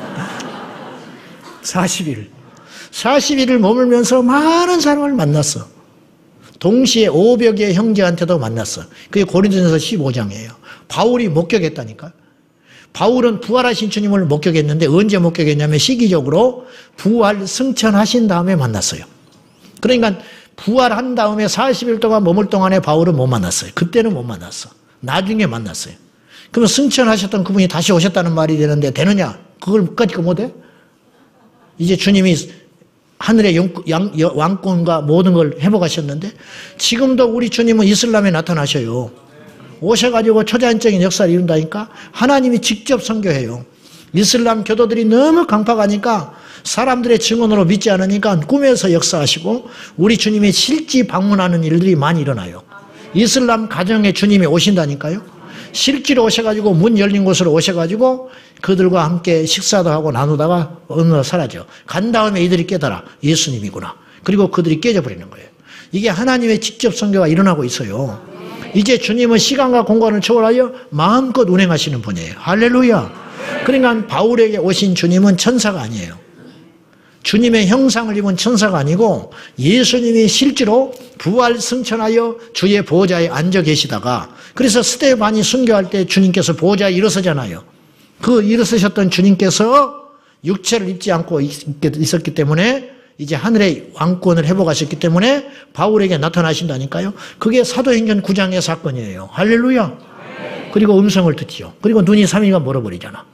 40일을 머물면서 많은 사람을 만났어. 동시에 500여 형제한테도 만났어. 그게 고린도전서 15장이에요. 바울이 목격했다니까. 바울은 부활하신 주님을 목격했는데 언제 목격했냐면 시기적으로 부활 승천하신 다음에 만났어요. 그러니까 부활한 다음에 40일 동안 머물 동안에 바울은 못 만났어요. 그때는 못 만났어. 나중에 만났어요. 그러면 승천하셨던 그분이 다시 오셨다는 말이 되는데 되느냐? 그걸까지 못해? 이제 주님이 하늘의 왕권과 모든 걸 회복하셨는데 지금도 우리 주님은 이슬람에 나타나셔요. 오셔가지고 초자연적인 역사를 이룬다니까. 하나님이 직접 선교해요. 이슬람 교도들이 너무 강팍하니까 사람들의 증언으로 믿지 않으니까 꿈에서 역사하시고 우리 주님이 실지 방문하는 일들이 많이 일어나요. 이슬람 가정에 주님이 오신다니까요. 실제로 오셔가지고 문 열린 곳으로 오셔가지고 그들과 함께 식사도 하고 나누다가 어느 날 사라져. 간 다음에 이들이 깨달아. 예수님이구나. 그리고 그들이 깨져버리는 거예요. 이게 하나님의 직접 선교가 일어나고 있어요. 이제 주님은 시간과 공간을 초월하여 마음껏 운행하시는 분이에요. 할렐루야. 그러니까 바울에게 오신 주님은 천사가 아니에요. 주님의 형상을 입은 천사가 아니고 예수님이 실제로 부활 승천하여 주의 보좌에 앉아 계시다가 그래서 스데반이 순교할 때 주님께서 보좌에 일어서잖아요. 그 일어서셨던 주님께서 육체를 입지 않고 있었기 때문에 이제 하늘의 왕권을 회복하셨기 때문에 바울에게 나타나신다니까요. 그게 사도행전 9장의 사건이에요. 할렐루야. 그리고 음성을 듣지요. 그리고 눈이 3일간 멀어버리잖아.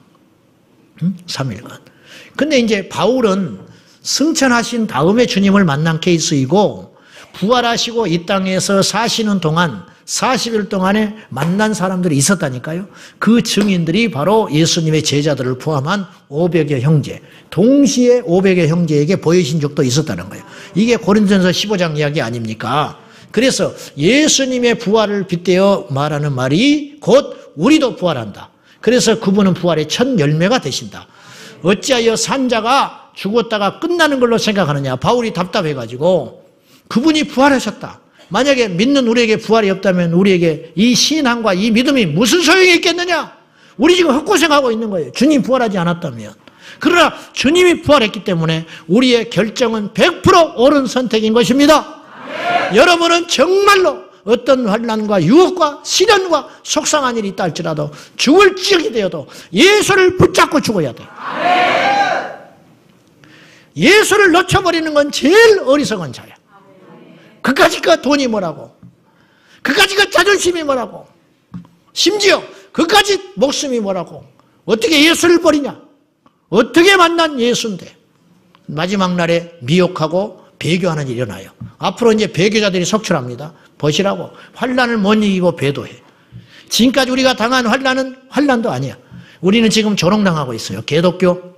3일간. 근데 이제 바울은 승천하신 다음에 주님을 만난 케이스이고 부활하시고 이 땅에서 사시는 동안 40일 동안에 만난 사람들이 있었다니까요. 그 증인들이 바로 예수님의 제자들을 포함한 500여 형제, 동시에 500여 형제에게 보이신 적도 있었다는 거예요. 이게 고린도전서 15장 이야기 아닙니까? 그래서 예수님의 부활을 빗대어 말하는 말이 곧 우리도 부활한다. 그래서 그분은 부활의 첫 열매가 되신다. 어찌하여 산자가 죽었다가 끝나는 걸로 생각하느냐. 바울이 답답해가지고 그분이 부활하셨다. 만약에 믿는 우리에게 부활이 없다면 우리에게 이 신앙과 이 믿음이 무슨 소용이 있겠느냐? 우리 지금 헛고생하고 있는 거예요. 주님 부활하지 않았다면. 그러나 주님이 부활했기 때문에 우리의 결정은 100% 옳은 선택인 것입니다. 네. 여러분은 정말로 어떤 환난과 유혹과 시련과 속상한 일이 있다 할지라도 죽을 지경이 되어도 예수를 붙잡고 죽어야 돼요. 네. 예수를 놓쳐버리는 건 제일 어리석은 자야. 그까짓 그 돈이 뭐라고, 그까짓 그 자존심이 뭐라고, 심지어 그까짓 목숨이 뭐라고, 어떻게 예수를 버리냐? 어떻게 만난 예수인데 마지막 날에 미혹하고 배교하는 일이 일어나요. 앞으로 이제 배교자들이 속출합니다. 보시라고. 환난을 못 이기고 배도해. 지금까지 우리가 당한 환난은 환난도 아니야. 우리는 지금 조롱당하고 있어요. 개독교.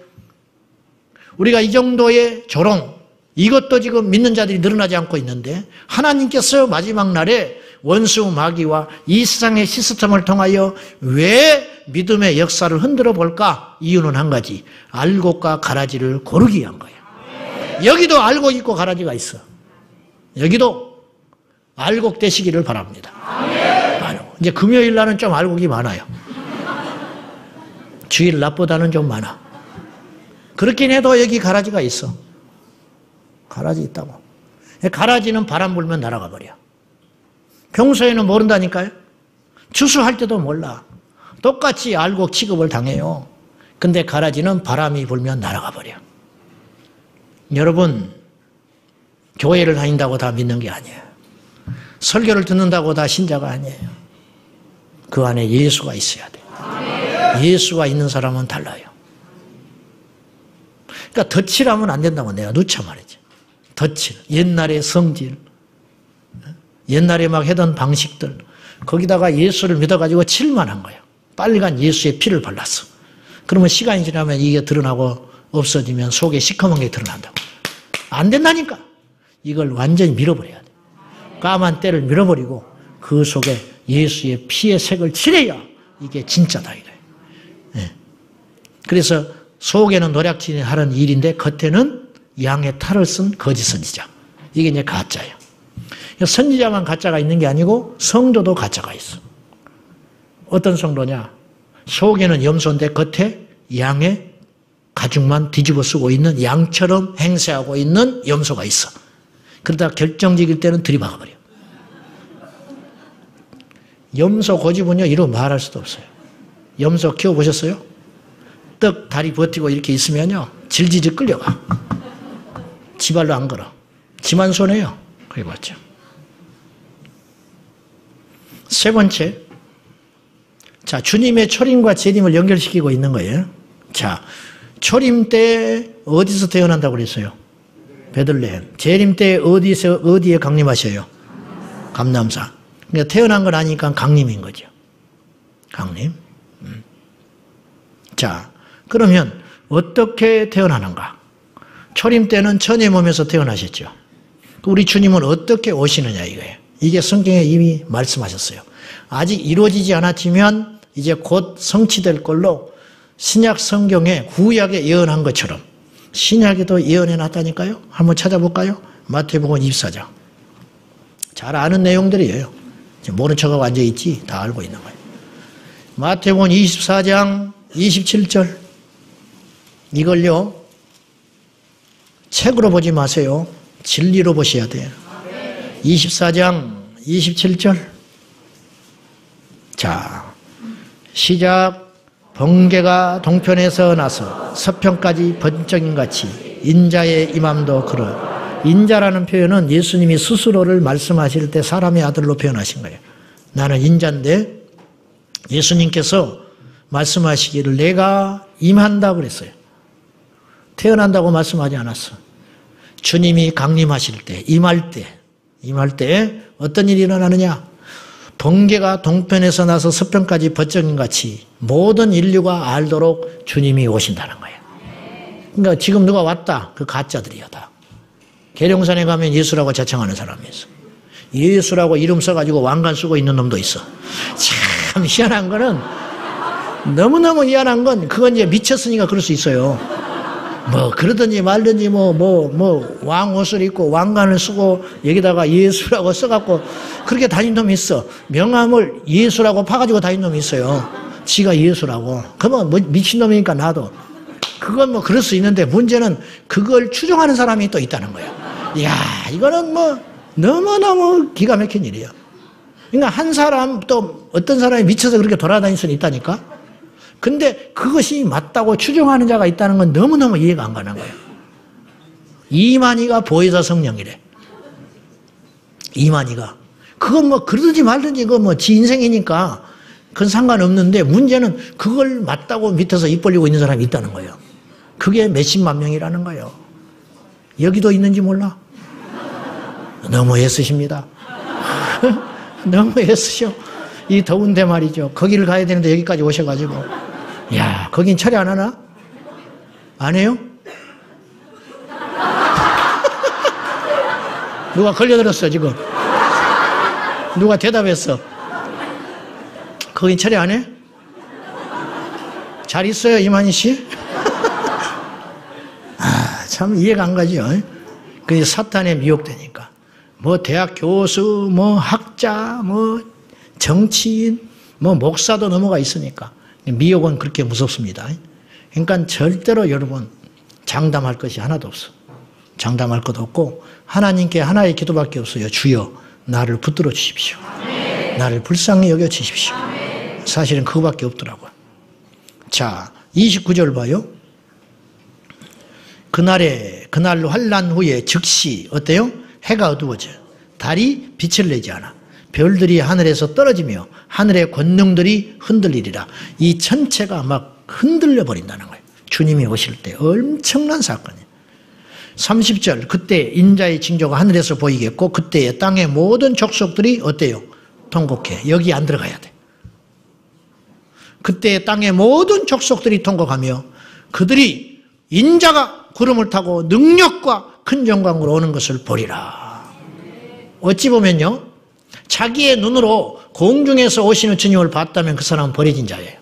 우리가 이 정도의 조롱, 이것도 지금 믿는 자들이 늘어나지 않고 있는데 하나님께서 마지막 날에 원수 마귀와 이 세상의 시스템을 통하여 왜 믿음의 역사를 흔들어 볼까? 이유는 한 가지. 알곡과 가라지를 고르기 위한 거예요. 여기도 알곡 있고 가라지가 있어. 여기도 알곡 되시기를 바랍니다. 이제 금요일 날은 좀 알곡이 많아요. 주일 낮보다는 좀 많아. 그렇긴 해도 여기 가라지가 있어. 가라지 있다고. 가라지는 바람 불면 날아가 버려. 평소에는 모른다니까요. 추수할 때도 몰라. 똑같이 알고 취급을 당해요. 근데 가라지는 바람이 불면 날아가 버려. 여러분, 교회를 다닌다고 다 믿는 게 아니에요. 설교를 듣는다고 다 신자가 아니에요. 그 안에 예수가 있어야 돼요. 예수가 있는 사람은 달라요. 그러니까 덧칠하면 안 된다고 내가 누차 말이죠. 덧칠, 옛날의 성질, 옛날에 막 하던 방식들, 거기다가 예수를 믿어가지고 칠만 한 거예요. 빨간 예수의 피를 발랐어. 그러면 시간이 지나면 이게 드러나고 없어지면 속에 시커먼 게 드러난다고. 안 된다니까. 이걸 완전히 밀어버려야 돼. 까만 때를 밀어버리고 그 속에 예수의 피의 색을 칠해야 이게 진짜다 이래. 네. 그래서 속에는 노략질이 하는 일인데 겉에는 양의 탈을 쓴 거짓 선지자. 이게 이제 가짜예요. 선지자만 가짜가 있는 게 아니고 성도도 가짜가 있어. 어떤 성도냐? 속에는 염소인데 겉에 양의 가죽만 뒤집어 쓰고 있는 양처럼 행세하고 있는 염소가 있어. 그러다 결정적일 때는 들이박아버려. 염소 고집은요, 이러고 말할 수도 없어요. 염소 키워보셨어요? 떡 다리 버티고 이렇게 있으면요, 질질질 끌려가. 지발로 안 걸어. 지만 손해요. 그래 봤죠. 세 번째. 자, 주님의 초림과 재림을 연결시키고 있는 거예요. 자, 초림 때 어디서 태어난다고 그랬어요? 베들레헴. 재림 때 어디에 강림하셔요? 감람산. 그러니까 태어난 건 아니니까 강림인 거죠. 강림. 자, 그러면 어떻게 태어나는가? 초림 때는 천의 몸에서 태어나셨죠. 우리 주님은 어떻게 오시느냐 이거예요. 이게 성경에 이미 말씀하셨어요. 아직 이루어지지 않았지만 이제 곧 성취될 걸로 신약 성경에 구약에 예언한 것처럼 신약에도 예언해 놨다니까요. 한번 찾아볼까요? 마태복음 24장. 잘 아는 내용들이에요. 모른 척하고 앉아있지 다 알고 있는 거예요. 마태복음 24장 27절. 이걸요, 책으로 보지 마세요. 진리로 보셔야 돼요. 24장 27절. 자, 시작. 번개가 동편에서 나서 서편까지 번쩍인같이 인자의 임함도 그러. 인자라는 표현은 예수님이 스스로를 말씀하실 때 사람의 아들로 표현하신 거예요. 나는 인자인데 예수님께서 말씀하시기를 내가 임한다 그랬어요. 태어난다고 말씀하지 않았어. 주님이 강림하실 때, 임할 때 어떤 일이 일어나느냐? 번개가 동편에서 나서 서편까지 번쩍인같이 모든 인류가 알도록 주님이 오신다는 거예요. 그러니까 지금 누가 왔다? 그 가짜들이야 다. 계룡산에 가면 예수라고 자청하는 사람이 있어. 예수라고 이름 써가지고 왕관 쓰고 있는 놈도 있어. 참 희한한 거는, 너무너무 희한한 건 그건 이제 미쳤으니까 그럴 수 있어요. 뭐 그러든지 말든지 왕 옷을 입고 왕관을 쓰고 여기다가 예수라고 써갖고 그렇게 다닌 놈이 있어. 명함을 예수라고 파가지고 다닌 놈이 있어요. 지가 예수라고. 그러면 뭐 미친놈이니까 나도. 그건 뭐 그럴 수 있는데 문제는 그걸 추종하는 사람이 또 있다는 거예요. 이야, 이거는 뭐 너무너무 기가 막힌 일이에요. 그러니까 한 사람 또 어떤 사람이 미쳐서 그렇게 돌아다닐 수는 있다니까. 근데 그것이 맞다고 추정하는 자가 있다는 건 너무너무 이해가 안 가는 거예요. 이만희가 보혜사 성령이래. 이만희가. 그건 뭐 그러든지 말든지 그건 뭐 지 인생이니까 그건 상관없는데 문제는 그걸 맞다고 밑에서 입 벌리고 있는 사람이 있다는 거예요. 그게 몇십만 명이라는 거예요. 여기도 있는지 몰라. 너무 애쓰십니다. 너무 애쓰셔. 이 더운데 말이죠. 거기를 가야 되는데 여기까지 오셔가지고. 야, 거긴 처리 안 하나? 안 해요? 누가 걸려들었어, 지금. 누가 대답했어. 거긴 처리 안 해? 잘 있어요, 이만희 씨? 아, 참 이해가 안 가죠. 그게 사탄에 미혹되니까. 뭐 대학 교수, 뭐 학자, 뭐 정치인, 뭐 목사도 넘어가 있으니까. 미혹은 그렇게 무섭습니다. 그러니까 절대로 여러분 장담할 것이 하나도 없어. 장담할 것도 없고 하나님께 하나의 기도밖에 없어요. 주여 나를 붙들어 주십시오. 나를 불쌍히 여겨 주십시오. 사실은 그거밖에 없더라고요. 자, 29절 봐요. 그날 환난 후에 즉시 어때요? 해가 어두워져요. 달이 빛을 내지 않아. 별들이 하늘에서 떨어지며 하늘의 권능들이 흔들리리라. 이 전체가 막 흔들려 버린다는 거예요. 주님이 오실 때 엄청난 사건이에요. 30절 그때 인자의 징조가 하늘에서 보이겠고 그때에 땅의 모든 족속들이 어때요? 통곡해. 여기 안 들어가야 돼. 그때 땅의 모든 족속들이 통곡하며 그들이 인자가 구름을 타고 능력과 큰 영광으로 오는 것을 보리라. 어찌 보면요, 자기의 눈으로 공중에서 오시는 주님을 봤다면 그 사람은 버려진 자예요.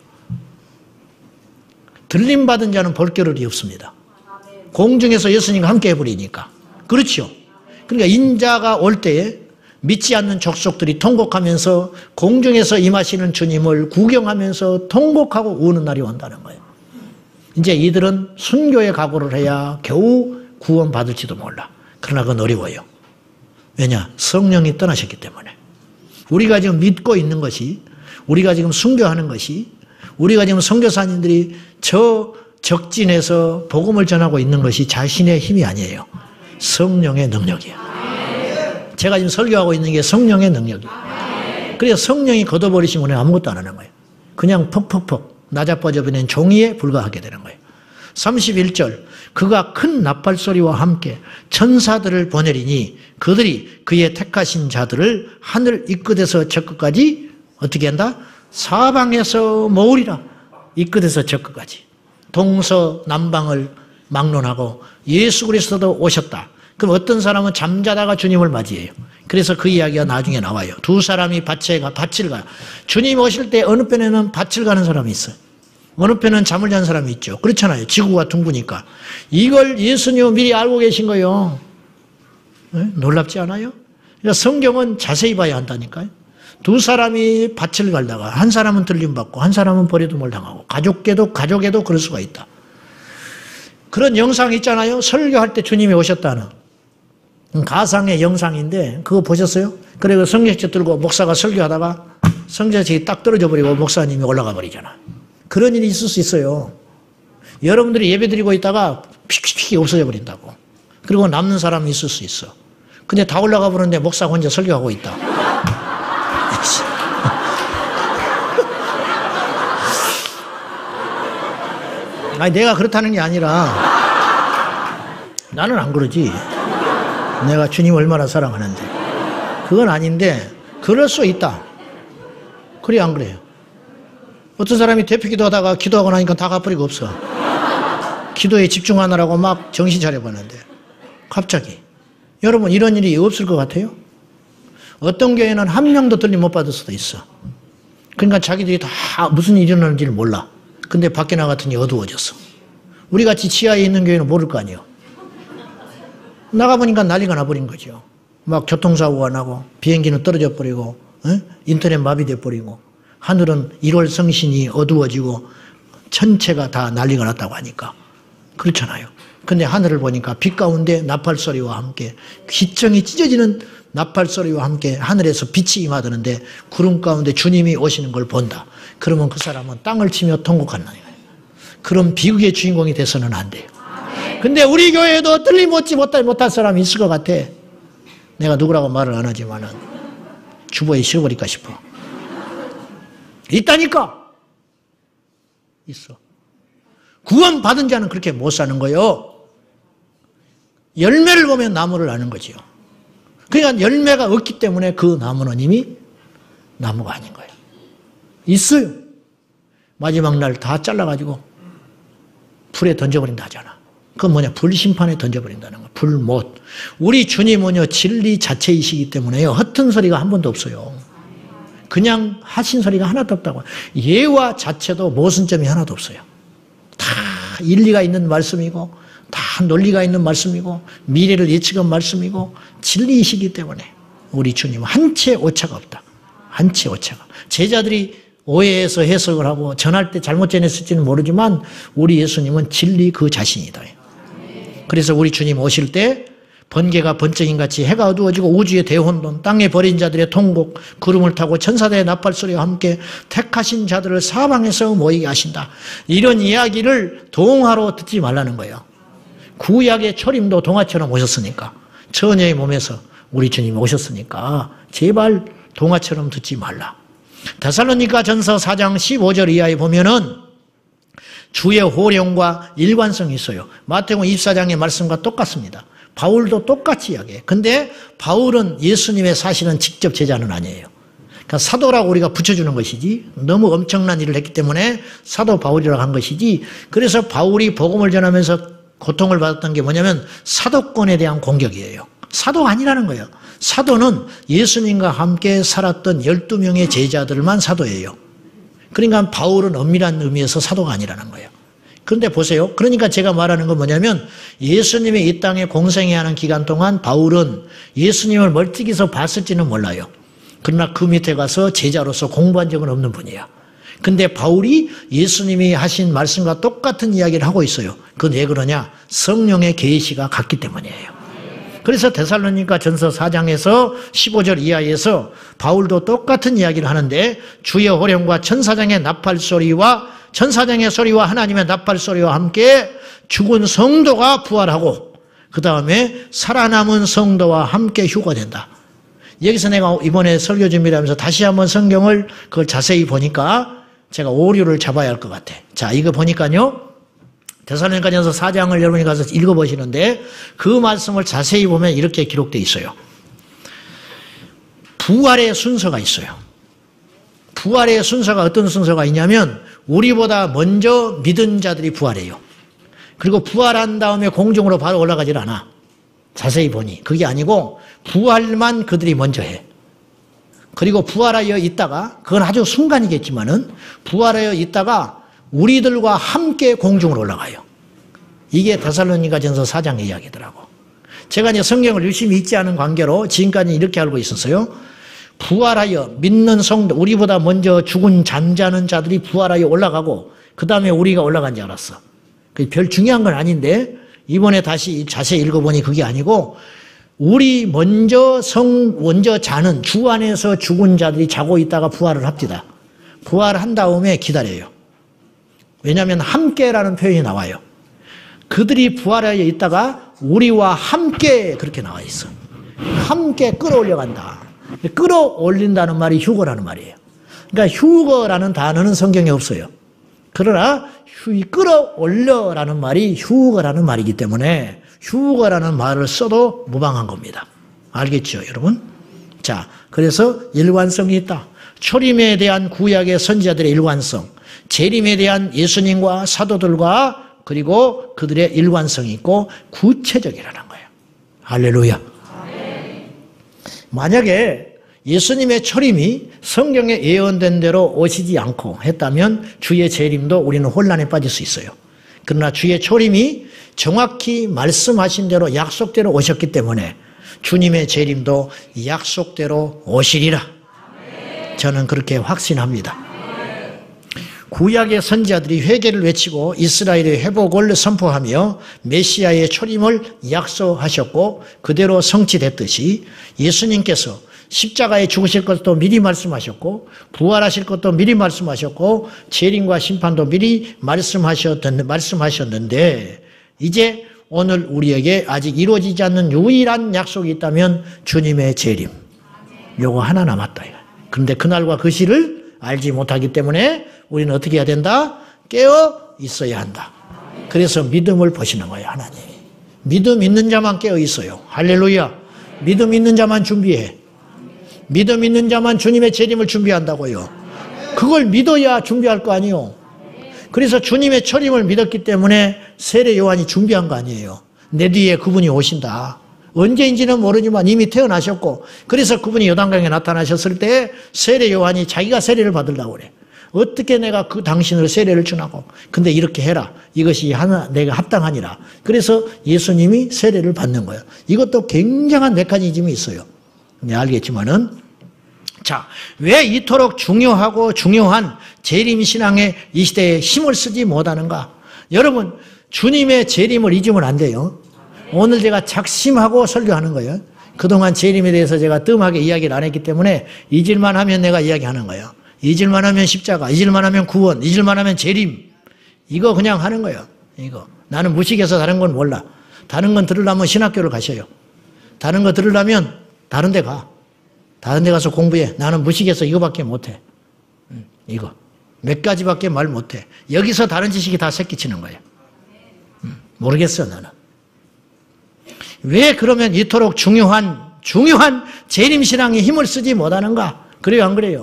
들림받은 자는 볼 겨를이 없습니다. 공중에서 예수님과 함께 해버리니까. 그렇죠. 그러니까 인자가 올 때에 믿지 않는 족속들이 통곡하면서 공중에서 임하시는 주님을 구경하면서 통곡하고 우는 날이 온다는 거예요. 이제 이들은 순교의 각오를 해야 겨우 구원받을지도 몰라. 그러나 그건 어려워요. 왜냐? 성령이 떠나셨기 때문에. 우리가 지금 믿고 있는 것이, 우리가 지금 순교하는 것이, 우리가 지금 선교사님들이 저 적진에서 복음을 전하고 있는 것이 자신의 힘이 아니에요. 성령의 능력이에요. 제가 지금 설교하고 있는 게 성령의 능력이에요. 그래서 성령이 걷어버리시면 아무것도 안 하는 거예요. 그냥 퍽퍽퍽 나자빠져버린 종이에 불과하게 되는 거예요. 31절 그가 큰 나팔 소리와 함께 천사들을 보내리니 그들이 그의 택하신 자들을 하늘 이 끝에서 저 끝까지 어떻게 한다? 사방에서 모으리라. 이 끝에서 저 끝까지. 동서남방을 막론하고 예수 그리스도도 오셨다. 그럼 어떤 사람은 잠자다가 주님을 맞이해요. 그래서 그 이야기가 나중에 나와요. 두 사람이 밭을 가요. 주님 오실 때 어느 편에는 밭을 가는 사람이 있어요. 어느 편은 잠을 잔 사람이 있죠. 그렇잖아요. 지구가 둥그니까. 이걸 예수님은 미리 알고 계신 거예요. 네? 놀랍지 않아요? 그러니까 성경은 자세히 봐야 한다니까요. 두 사람이 밭을 갈다가 한 사람은 들림받고 한 사람은 버려둠을 당하고 가족에도 그럴 수가 있다. 그런 영상이 있잖아요. 설교할 때 주님이 오셨다는 가상의 영상인데 그거 보셨어요? 그리고 성경책 들고 목사가 설교하다가 성경책이 딱 떨어져 버리고 목사님이 올라가 버리잖아. 그런 일이 있을 수 있어요. 여러분들이 예배 드리고 있다가 픽픽 없어져 버린다고. 그리고 남는 사람이 있을 수 있어. 근데 다 올라가 버렸는데 목사가 혼자 설교하고 있다. 아니 내가 그렇다는 게 아니라 나는 안 그러지. 내가 주님 얼마나 사랑하는데. 그건 아닌데 그럴 수 있다. 그래 안 그래요? 어떤 사람이 대표 기도하다가 기도하고 나니까 다 가버리고 없어. 기도에 집중하느라고 막 정신 차려봤는데 갑자기. 여러분 이런 일이 없을 것 같아요? 어떤 교회는 한 명도 들림 못 받을 수도 있어. 그러니까 자기들이 다 무슨 일이 일어나는지를 몰라. 근데 밖에 나갔더니 어두워졌어. 우리 같이 지하에 있는 교회는 모를 거 아니에요. 나가보니까 난리가 나버린 거죠. 막 교통사고가 나고 비행기는 떨어져 버리고 인터넷 마비돼 버리고 하늘은 1월 성신이 어두워지고 전체가 다 난리가 났다고 하니까 그렇잖아요. 근데 하늘을 보니까 빛 가운데 나팔 소리와 함께 기정이 찢어지는 나팔 소리와 함께 하늘에서 빛이 임하드는데 구름 가운데 주님이 오시는 걸 본다. 그러면 그 사람은 땅을 치며 통곡한다는 거예요. 그런 비극의 주인공이 돼서는 안 돼요. 근데 우리 교회에도 틀림없지 못할 사람이 있을 것 같아. 내가 누구라고 말을 안 하지만은 주보에 씌워버릴까 싶어. 있다니까. 있어. 구원받은 자는 그렇게 못 사는 거예요. 열매를 보면 나무를 아는 거지요. 그러니까 열매가 없기 때문에 그 나무는 이미 나무가 아닌 거예요. 있어요. 마지막 날 다 잘라가지고 불에 던져버린다 하잖아. 그건 뭐냐? 불심판에 던져버린다는 거야. 불못. 우리 주님은요, 진리 자체이시기 때문에요, 허튼 소리가 한 번도 없어요. 그냥 하신 소리가 하나도 없다고. 예화 자체도 모순점이 하나도 없어요. 다 일리가 있는 말씀이고, 다 논리가 있는 말씀이고, 미래를 예측한 말씀이고, 진리이시기 때문에 우리 주님은 한 채 오차가 없다. 한 채 오차가. 제자들이 오해해서 해석을 하고 전할 때 잘못 전했을지는 모르지만 우리 예수님은 진리 그 자신이다. 그래서 우리 주님 오실 때 번개가 번쩍인같이 해가 어두워지고 우주의 대혼돈, 땅에 버린 자들의 통곡, 구름을 타고 천사들의 나팔소리와 함께 택하신 자들을 사방에서 모이게 하신다. 이런 이야기를 동화로 듣지 말라는 거예요. 구약의 초림도 동화처럼 오셨으니까, 처녀의 몸에서 우리 주님이 오셨으니까 제발 동화처럼 듣지 말라. 데살로니가 전서 4장 15절 이하에 보면은 주의 호령과 일관성이 있어요. 마태복음 24장의 말씀과 똑같습니다. 바울도 똑같이 이야기해요. 근데 바울은 예수님의 사실은 직접 제자는 아니에요. 그러니까 사도라고 우리가 붙여주는 것이지, 너무 엄청난 일을 했기 때문에 사도 바울이라고 한 것이지, 그래서 바울이 복음을 전하면서 고통을 받았던 게 뭐냐면 사도권에 대한 공격이에요. 사도가 아니라는 거예요. 사도는 예수님과 함께 살았던 12명의 제자들만 사도예요. 그러니까 바울은 엄밀한 의미에서 사도가 아니라는 거예요. 그런데 보세요. 그러니까 제가 말하는 건 뭐냐면 예수님이 이 땅에 공생해야 하는 기간 동안 바울은 예수님을 멀찍이서 봤을지는 몰라요. 그러나 그 밑에 가서 제자로서 공부한 적은 없는 분이야. 근데 바울이 예수님이 하신 말씀과 똑같은 이야기를 하고 있어요. 그건 왜 그러냐? 성령의 계시가 같기 때문이에요. 그래서 데살로니가 전서 4장에서 15절 이하에서 바울도 똑같은 이야기를 하는데 주의 호령과 천사장의 나팔소리와 천사장의 소리와 하나님의 나팔소리와 함께 죽은 성도가 부활하고 그 다음에 살아남은 성도와 함께 휴거된다. 여기서 내가 이번에 설교 준비를 하면서 다시 한번 성경을 그걸 자세히 보니까 제가 오류를 잡아야 할 것 같아. 자, 이거 보니까요. 데살로니가전서 4장을 여러분이 가서 읽어보시는데 그 말씀을 자세히 보면 이렇게 기록되어 있어요. 부활의 순서가 있어요. 부활의 순서가 어떤 순서가 있냐면 우리보다 먼저 믿은 자들이 부활해요. 그리고 부활한 다음에 공중으로 바로 올라가질 않아. 자세히 보니 그게 아니고 부활만 그들이 먼저 해. 그리고 부활하여 있다가 그건 아주 순간이겠지만은 부활하여 있다가 우리들과 함께 공중으로 올라가요. 이게 데살로니가전서 4장의 이야기더라고. 제가 이제 성경을 열심히 읽지 않은 관계로 지금까지 이렇게 알고 있었어요. 부활하여 믿는 성도, 우리보다 먼저 죽은 잠자는 자들이 부활하여 올라가고 그 다음에 우리가 올라간 줄 알았어. 별 중요한 건 아닌데 이번에 다시 자세히 읽어보니 그게 아니고 우리 먼저 자는 주 안에서 죽은 자들이 자고 있다가 부활을 합니다. 부활한 다음에 기다려요. 왜냐하면 함께라는 표현이 나와요. 그들이 부활하여 있다가 우리와 함께 그렇게 나와 있어. 함께 끌어올려간다. 끌어올린다는 말이 휴거라는 말이에요. 그러니까 휴거라는 단어는 성경에 없어요. 그러나 끌어올려라는 말이 휴거라는 말이기 때문에 휴거라는 말을 써도 무방한 겁니다. 알겠죠, 여러분? 자, 그래서 일관성이 있다. 초림에 대한 구약의 선지자들의 일관성, 재림에 대한 예수님과 사도들과 그리고 그들의 일관성이 있고 구체적이라는 거예요. 할렐루야. 만약에 예수님의 초림이 성경에 예언된 대로 오시지 않고 했다면 주의 재림도 우리는 혼란에 빠질 수 있어요. 그러나 주의 초림이 정확히 말씀하신 대로 약속대로 오셨기 때문에 주님의 재림도 약속대로 오시리라. 저는 그렇게 확신합니다. 구약의 선지자들이 회개를 외치고 이스라엘의 회복을 선포하며 메시아의 초림을 약속하셨고 그대로 성취됐듯이 예수님께서 십자가에 죽으실 것도 미리 말씀하셨고 부활하실 것도 미리 말씀하셨고 재림과 심판도 미리 말씀하셨는데 이제 오늘 우리에게 아직 이루어지지 않는 유일한 약속이 있다면 주님의 재림. 요거 하나 남았다. 그런데 그날과 그 시를 알지 못하기 때문에 우리는 어떻게 해야 된다? 깨어 있어야 한다. 그래서 믿음을 보시는 거예요, 하나님. 믿음 있는 자만 깨어 있어요. 할렐루야. 믿음 있는 자만 준비해. 믿음 있는 자만 주님의 재림을 준비한다고요. 그걸 믿어야 준비할 거 아니에요. 그래서 주님의 초림을 믿었기 때문에 세례 요한이 준비한 거 아니에요. 내 뒤에 그분이 오신다. 언제인지는 모르지만 이미 태어나셨고 그래서 그분이 요단강에 나타나셨을 때 세례 요한이 자기가 세례를 받으려고 그래. 어떻게 내가 그 당신을 세례를 주나고. 근데 이렇게 해라. 이것이 내가 합당하니라. 그래서 예수님이 세례를 받는 거예요. 이것도 굉장한 메커니즘이 있어요. 네, 알겠지만은 자, 왜 이토록 중요하고 중요한 재림신앙에 이 시대에 힘을 쓰지 못하는가? 여러분, 주님의 재림을 잊으면 안 돼요. 오늘 제가 작심하고 설교하는 거예요. 그동안 재림에 대해서 제가 뜸하게 이야기를 안 했기 때문에 잊을만 하면 내가 이야기하는 거예요. 잊을만 하면 십자가, 잊을만 하면 구원, 잊을만 하면 재림. 이거 그냥 하는 거예요. 이거. 나는 무식해서 다른 건 몰라. 다른 건 들으려면 신학교를 가셔요. 다른 거 들으려면 다른 데 가. 다른 데 가서 공부해. 나는 무식해서 이거밖에 못해. 이거. 몇 가지밖에 말 못해. 여기서 다른 지식이 다 새끼치는 거예요. 모르겠어, 나는. 왜 그러면 이토록 중요한 재림신앙에 힘을 쓰지 못하는가? 그래요, 안 그래요?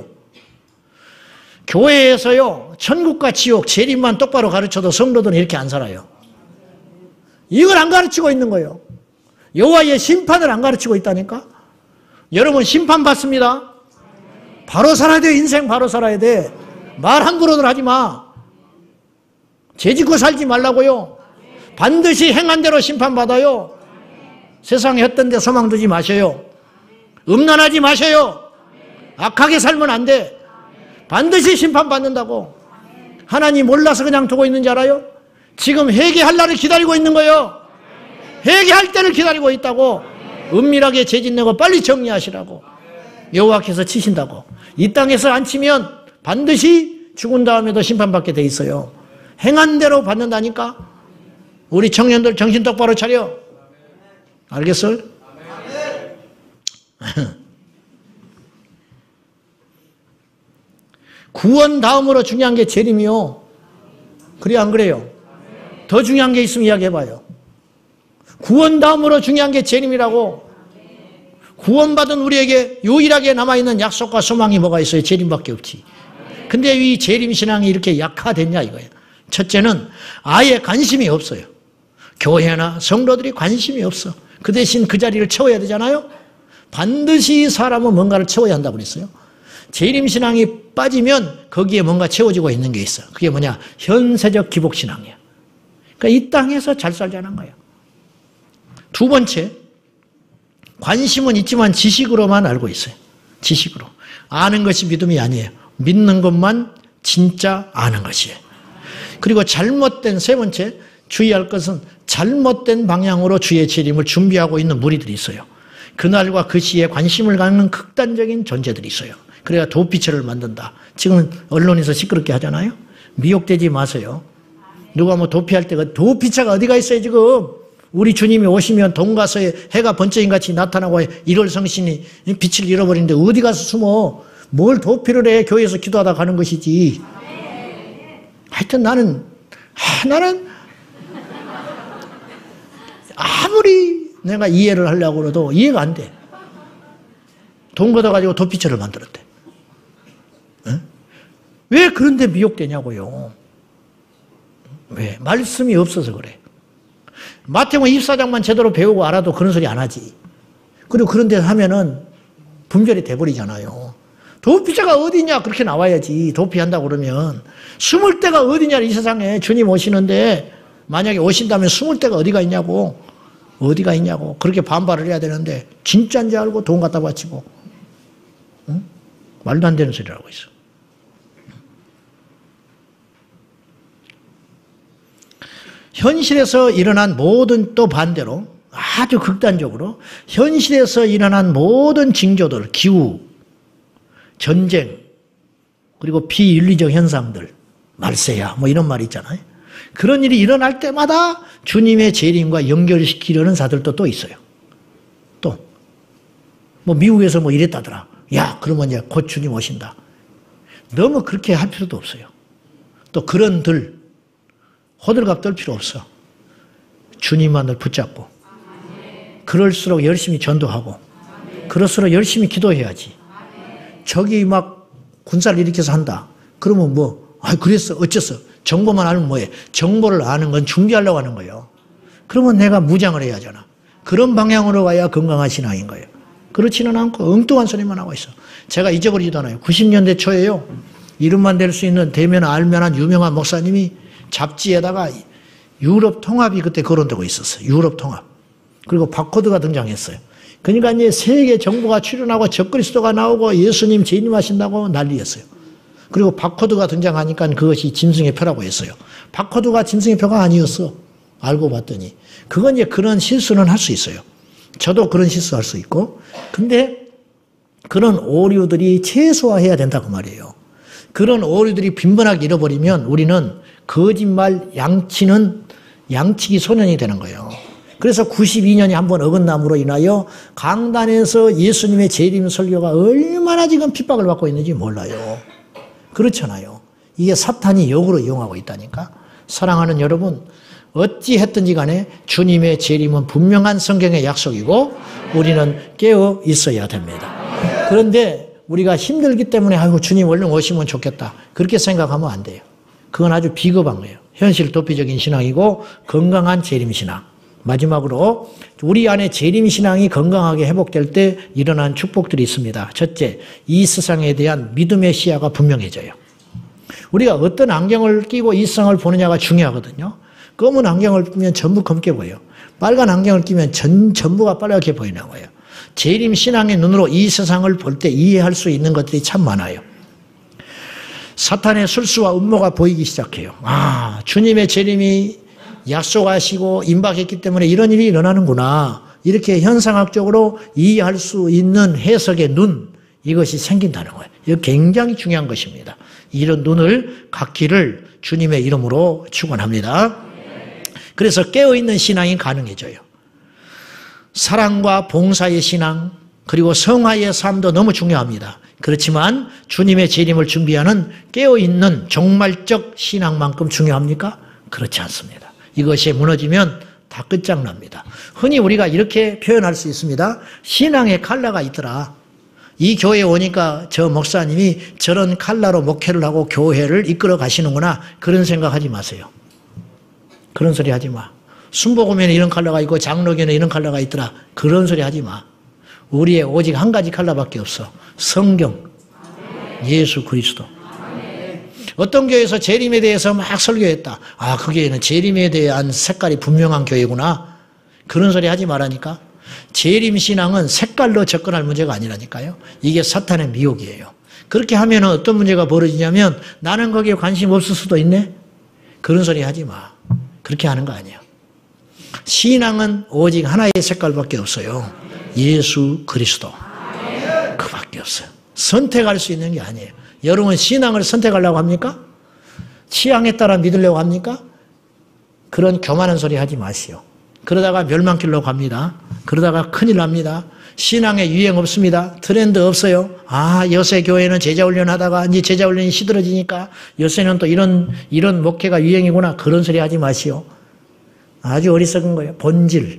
교회에서요, 천국과 지옥, 재림만 똑바로 가르쳐도 성도들은 이렇게 안 살아요. 이걸 안 가르치고 있는 거예요. 여호와의 심판을 안 가르치고 있다니까? 여러분, 심판 받습니다. 바로 살아야 돼. 인생 바로 살아야 돼. 말 함부로들 하지 마. 죄짓고 살지 말라고요. 반드시 행한 대로 심판받아요. 세상에 헛된 데 소망 두지 마셔요. 음란하지 마셔요. 악하게 살면 안 돼. 반드시 심판받는다고. 하나님 몰라서 그냥 두고 있는 줄 알아요? 지금 회개할 날을 기다리고 있는 거예요. 회개할 때를 기다리고 있다고. 은밀하게 죄짓내고 빨리 정리하시라고. 여호와께서 치신다고. 이 땅에서 안 치면 반드시 죽은 다음에도 심판받게 돼 있어요. 행한 대로 받는다니까. 우리 청년들 정신 똑바로 차려. 알겠어요? 구원 다음으로 중요한 게 재림이요. 그래요, 안 그래요? 더 중요한 게 있으면 이야기해봐요. 구원 다음으로 중요한 게 재림이라고. 구원받은 우리에게 유일하게 남아있는 약속과 소망이 뭐가 있어요? 재림밖에 없지. 근데 이 재림신앙이 이렇게 약화됐냐 이거예요. 첫째는 아예 관심이 없어요. 교회나 성도들이 관심이 없어. 그 대신 그 자리를 채워야 되잖아요. 반드시 사람은 뭔가를 채워야 한다고 그랬어요. 재림신앙이 빠지면 거기에 뭔가 채워지고 있는 게 있어. 그게 뭐냐? 현세적 기복신앙이야. 그러니까 이 땅에서 잘 살자는 거야. 두 번째, 관심은 있지만 지식으로만 알고 있어요. 지식으로. 아는 것이 믿음이 아니에요. 믿는 것만 진짜 아는 것이에요. 그리고 잘못된, 세 번째, 주의할 것은 잘못된 방향으로 주의 재림을 준비하고 있는 무리들이 있어요. 그날과 그 시에 관심을 갖는 극단적인 존재들이 있어요. 그래야 도피처를 만든다. 지금 언론에서 시끄럽게 하잖아요. 미혹되지 마세요. 누가 뭐 도피할 때가, 도피처가 어디가 있어요 지금. 우리 주님이 오시면 동가서에 해가 번쩍이같이 나타나고 1월 성신이 빛을 잃어버리는데 어디 가서 숨어. 뭘 도피를 해. 교회에서 기도하다 가는 것이지. 하여튼 나는 아무리 내가 이해를 하려고 해도 이해가 안 돼. 돈 걷어가지고 도피처를 만들었대. 응? 왜 그런데 미혹되냐고요. 왜? 말씀이 없어서 그래. 마태복음 24장만 제대로 배우고 알아도 그런 소리 안 하지. 그리고 그런 데 하면은 분별이 돼버리잖아요. 도피자가 어디냐 그렇게 나와야지. 도피한다고 그러면 숨을 데가 어디냐 이 세상에. 주님 오시는데 만약에 오신다면 숨을 데가 어디가 있냐고. 어디가 있냐고. 그렇게 반발을 해야 되는데 진짜인지 알고 돈 갖다 바치고. 응? 말도 안 되는 소리를 하고 있어. 현실에서 일어난 모든, 또 반대로 아주 극단적으로 현실에서 일어난 모든 징조들, 기후, 전쟁, 그리고 비윤리적 현상들, 말세야 뭐 이런 말이 있잖아요. 그런 일이 일어날 때마다 주님의 재림과 연결시키려는 자들도 또 있어요. 또 뭐 미국에서 뭐 이랬다더라. 야, 그러면 이제 곧 주님 오신다. 너무 그렇게 할 필요도 없어요. 또 그런들 호들갑 떨 필요 없어. 주님만을 붙잡고 그럴수록 열심히 전도하고 그럴수록 열심히 기도해야지. 저기 막 군사를 일으켜서 한다. 그러면 뭐 그랬어 어쨌어. 정보만 알면 뭐해. 정보를 아는 건 준비하려고 하는 거예요. 그러면 내가 무장을 해야 하잖아. 그런 방향으로 가야 건강한 신앙인 거예요. 그렇지는 않고 엉뚱한 소리만 하고 있어. 제가 잊어버리지도 않아요. 90년대 초에요. 이름만 댈 수 있는 대면 알만한 유명한 목사님이 잡지에다가 유럽 통합이 그때 거론되고 있었어요. 유럽 통합. 그리고 바코드가 등장했어요. 그러니까 이제 세계 정부가 출연하고 적그리스도가 나오고 예수님 재림하신다고 난리였어요. 그리고 바코드가 등장하니까 그것이 짐승의 표라고 했어요. 바코드가 짐승의 표가 아니었어. 알고 봤더니. 그건 이제 그런 실수는 할 수 있어요. 저도 그런 실수할 수 있고. 근데 그런 오류들이 최소화해야 된다고 말이에요. 그런 오류들이 빈번하게 잃어버리면 우리는 거짓말 양치기 소년이 되는 거예요. 그래서 92년에 한번 어긋남으로 인하여 강단에서 예수님의 재림 설교가 얼마나 지금 핍박을 받고 있는지 몰라요. 그렇잖아요. 이게 사탄이 역으로 이용하고 있다니까. 사랑하는 여러분, 어찌 했든지 간에 주님의 재림은 분명한 성경의 약속이고 우리는 깨어 있어야 됩니다. 그런데 우리가 힘들기 때문에 아이고 주님 얼른 오시면 좋겠다. 그렇게 생각하면 안 돼요. 그건 아주 비겁한 거예요. 현실 도피적인 신앙이고 건강한 재림신앙. 마지막으로 우리 안에 재림신앙이 건강하게 회복될 때 일어난 축복들이 있습니다. 첫째, 이 세상에 대한 믿음의 시야가 분명해져요. 우리가 어떤 안경을 끼고 이 세상을 보느냐가 중요하거든요. 검은 안경을 끼면 전부 검게 보여요. 빨간 안경을 끼면 전부가 빨갛게 보이는 거예요. 재림신앙의 눈으로 이 세상을 볼 때 이해할 수 있는 것들이 참 많아요. 사탄의 술수와 음모가 보이기 시작해요. 아, 주님의 재림이 약속하시고 임박했기 때문에 이런 일이 일어나는구나. 이렇게 현상학적으로 이해할 수 있는 해석의 눈, 이것이 생긴다는 거예요. 이거 굉장히 중요한 것입니다. 이런 눈을 갖기를 주님의 이름으로 축원합니다. 그래서 깨어있는 신앙이 가능해져요. 사랑과 봉사의 신앙, 그리고 성화의 삶도 너무 중요합니다. 그렇지만 주님의 재림을 준비하는 깨어있는 종말적 신앙만큼 중요합니까? 그렇지 않습니다. 이것이 무너지면 다 끝장납니다. 흔히 우리가 이렇게 표현할 수 있습니다. 신앙의 칼라가 있더라. 이 교회에 오니까 저 목사님이 저런 칼라로 목회를 하고 교회를 이끌어 가시는구나. 그런 생각하지 마세요. 그런 소리 하지 마. 순복음에는 이런 칼라가 있고 장로교에는 이런 칼라가 있더라. 그런 소리 하지 마. 우리의 오직 한 가지 칼라밖에 없어. 성경, 예수 그리스도. 어떤 교회에서 재림에 대해서 막 설교했다. 아, 그 교회는 재림에 대한 색깔이 분명한 교회구나. 그런 소리 하지 말라니까. 재림 신앙은 색깔로 접근할 문제가 아니라니까요. 이게 사탄의 미혹이에요. 그렇게 하면 어떤 문제가 벌어지냐면 나는 거기에 관심 없을 수도 있네. 그런 소리 하지 마. 그렇게 하는 거 아니에요. 신앙은 오직 하나의 색깔밖에 없어요. 예수 그리스도. 그밖에 없어요. 선택할 수 있는 게 아니에요. 여러분 신앙을 선택하려고 합니까? 취향에 따라 믿으려고 합니까? 그런 교만한 소리 하지 마시오. 그러다가 멸망길로 갑니다. 그러다가 큰일 납니다. 신앙에 유행 없습니다. 트렌드 없어요. 아, 요새 교회는 제자훈련 하다가 이제 제자훈련이 시들어지니까 요새는 또 이런 목회가 유행이구나. 그런 소리 하지 마시오. 아주 어리석은 거예요. 본질.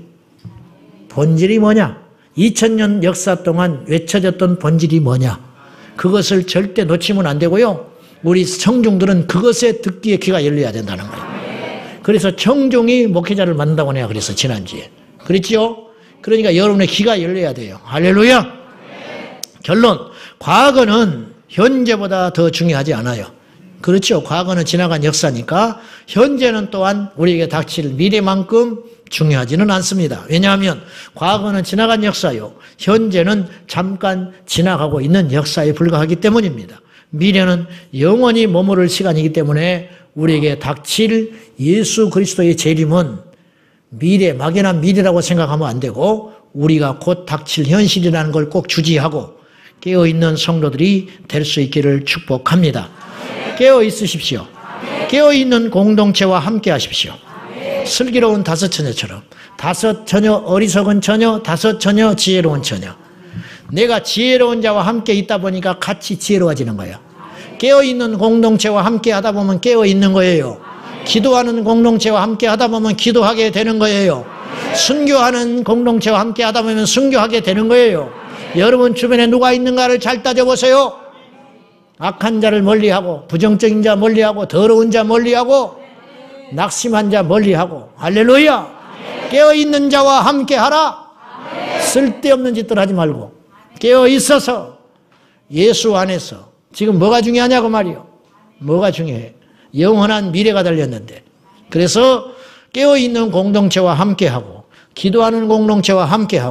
본질이 뭐냐? 2000년 역사 동안 외쳐졌던 본질이 뭐냐? 그것을 절대 놓치면 안 되고요. 우리 청중들은 그것에 듣기에 귀가 열려야 된다는 거예요. 그래서 청중이 목회자를 만든다고 내가 그랬어, 지난주에. 그랬죠? 그러니까 여러분의 귀가 열려야 돼요. 할렐루야! 결론, 과거는 현재보다 더 중요하지 않아요. 그렇죠? 과거는 지나간 역사니까 현재는 또한 우리에게 닥칠 미래만큼 중요하지는 않습니다. 왜냐하면 과거는 지나간 역사요. 현재는 잠깐 지나가고 있는 역사에 불과하기 때문입니다. 미래는 영원히 머무를 시간이기 때문에 우리에게 닥칠 예수 그리스도의 재림은 미래, 막연한 미래라고 생각하면 안 되고 우리가 곧 닥칠 현실이라는 걸 꼭 주지하고 깨어있는 성도들이 될 수 있기를 축복합니다. 깨어 있으십시오. 깨어있는 공동체와 함께 하십시오. 슬기로운 다섯 처녀처럼. 다섯 처녀, 어리석은 처녀, 다섯 처녀, 지혜로운 처녀. 내가 지혜로운 자와 함께 있다 보니까 같이 지혜로워지는 거예요. 깨어있는 공동체와 함께 하다 보면 깨어있는 거예요. 기도하는 공동체와 함께 하다 보면 기도하게 되는 거예요. 순교하는 공동체와 함께 하다 보면 순교하게 되는 거예요. 여러분 주변에 누가 있는가를 잘 따져보세요. 악한 자를 멀리하고 부정적인 자 멀리하고 더러운 자 멀리하고 낙심한 자 멀리하고. 할렐루야. 깨어있는 자와 함께하라. 쓸데없는 짓들 하지 말고 깨어있어서 예수 안에서. 지금 뭐가 중요하냐고 말이요. 뭐가 중요해. 영원한 미래가 달렸는데. 그래서 깨어있는 공동체와 함께하고 기도하는 공동체와 함께하고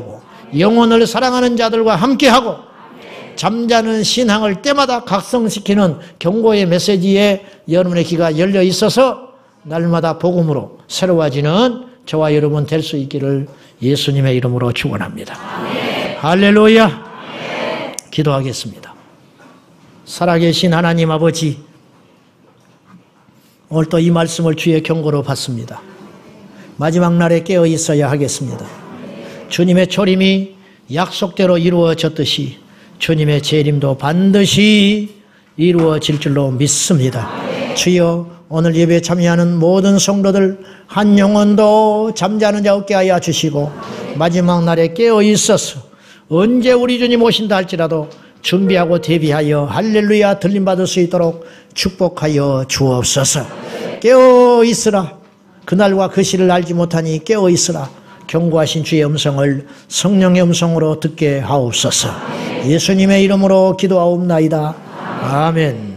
영혼을 사랑하는 자들과 함께하고 잠자는 신앙을 때마다 각성시키는 경고의 메시지에 여러분의 귀가 열려 있어서 날마다 복음으로 새로워지는 저와 여러분 될 수 있기를 예수님의 이름으로 축원합니다. 할렐루야. 기도하겠습니다. 살아계신 하나님 아버지, 오늘 또 이 말씀을 주의 경고로 받습니다. 마지막 날에 깨어 있어야 하겠습니다. 주님의 초림이 약속대로 이루어졌듯이 주님의 재림도 반드시 이루어질 줄로 믿습니다. 주여, 오늘 예배에 참여하는 모든 성도들 한 영혼도 잠자는 자 없게 하여 주시고 마지막 날에 깨어 있어서 언제 우리 주님 오신다 할지라도 준비하고 대비하여 할렐루야 들림받을 수 있도록 축복하여 주옵소서. 깨어 있으라. 그날과 그 시를 알지 못하니 깨어 있으라. 경고하신 주의 음성을 성령의 음성으로 듣게 하옵소서. 예수님의 이름으로 기도하옵나이다. 아멘.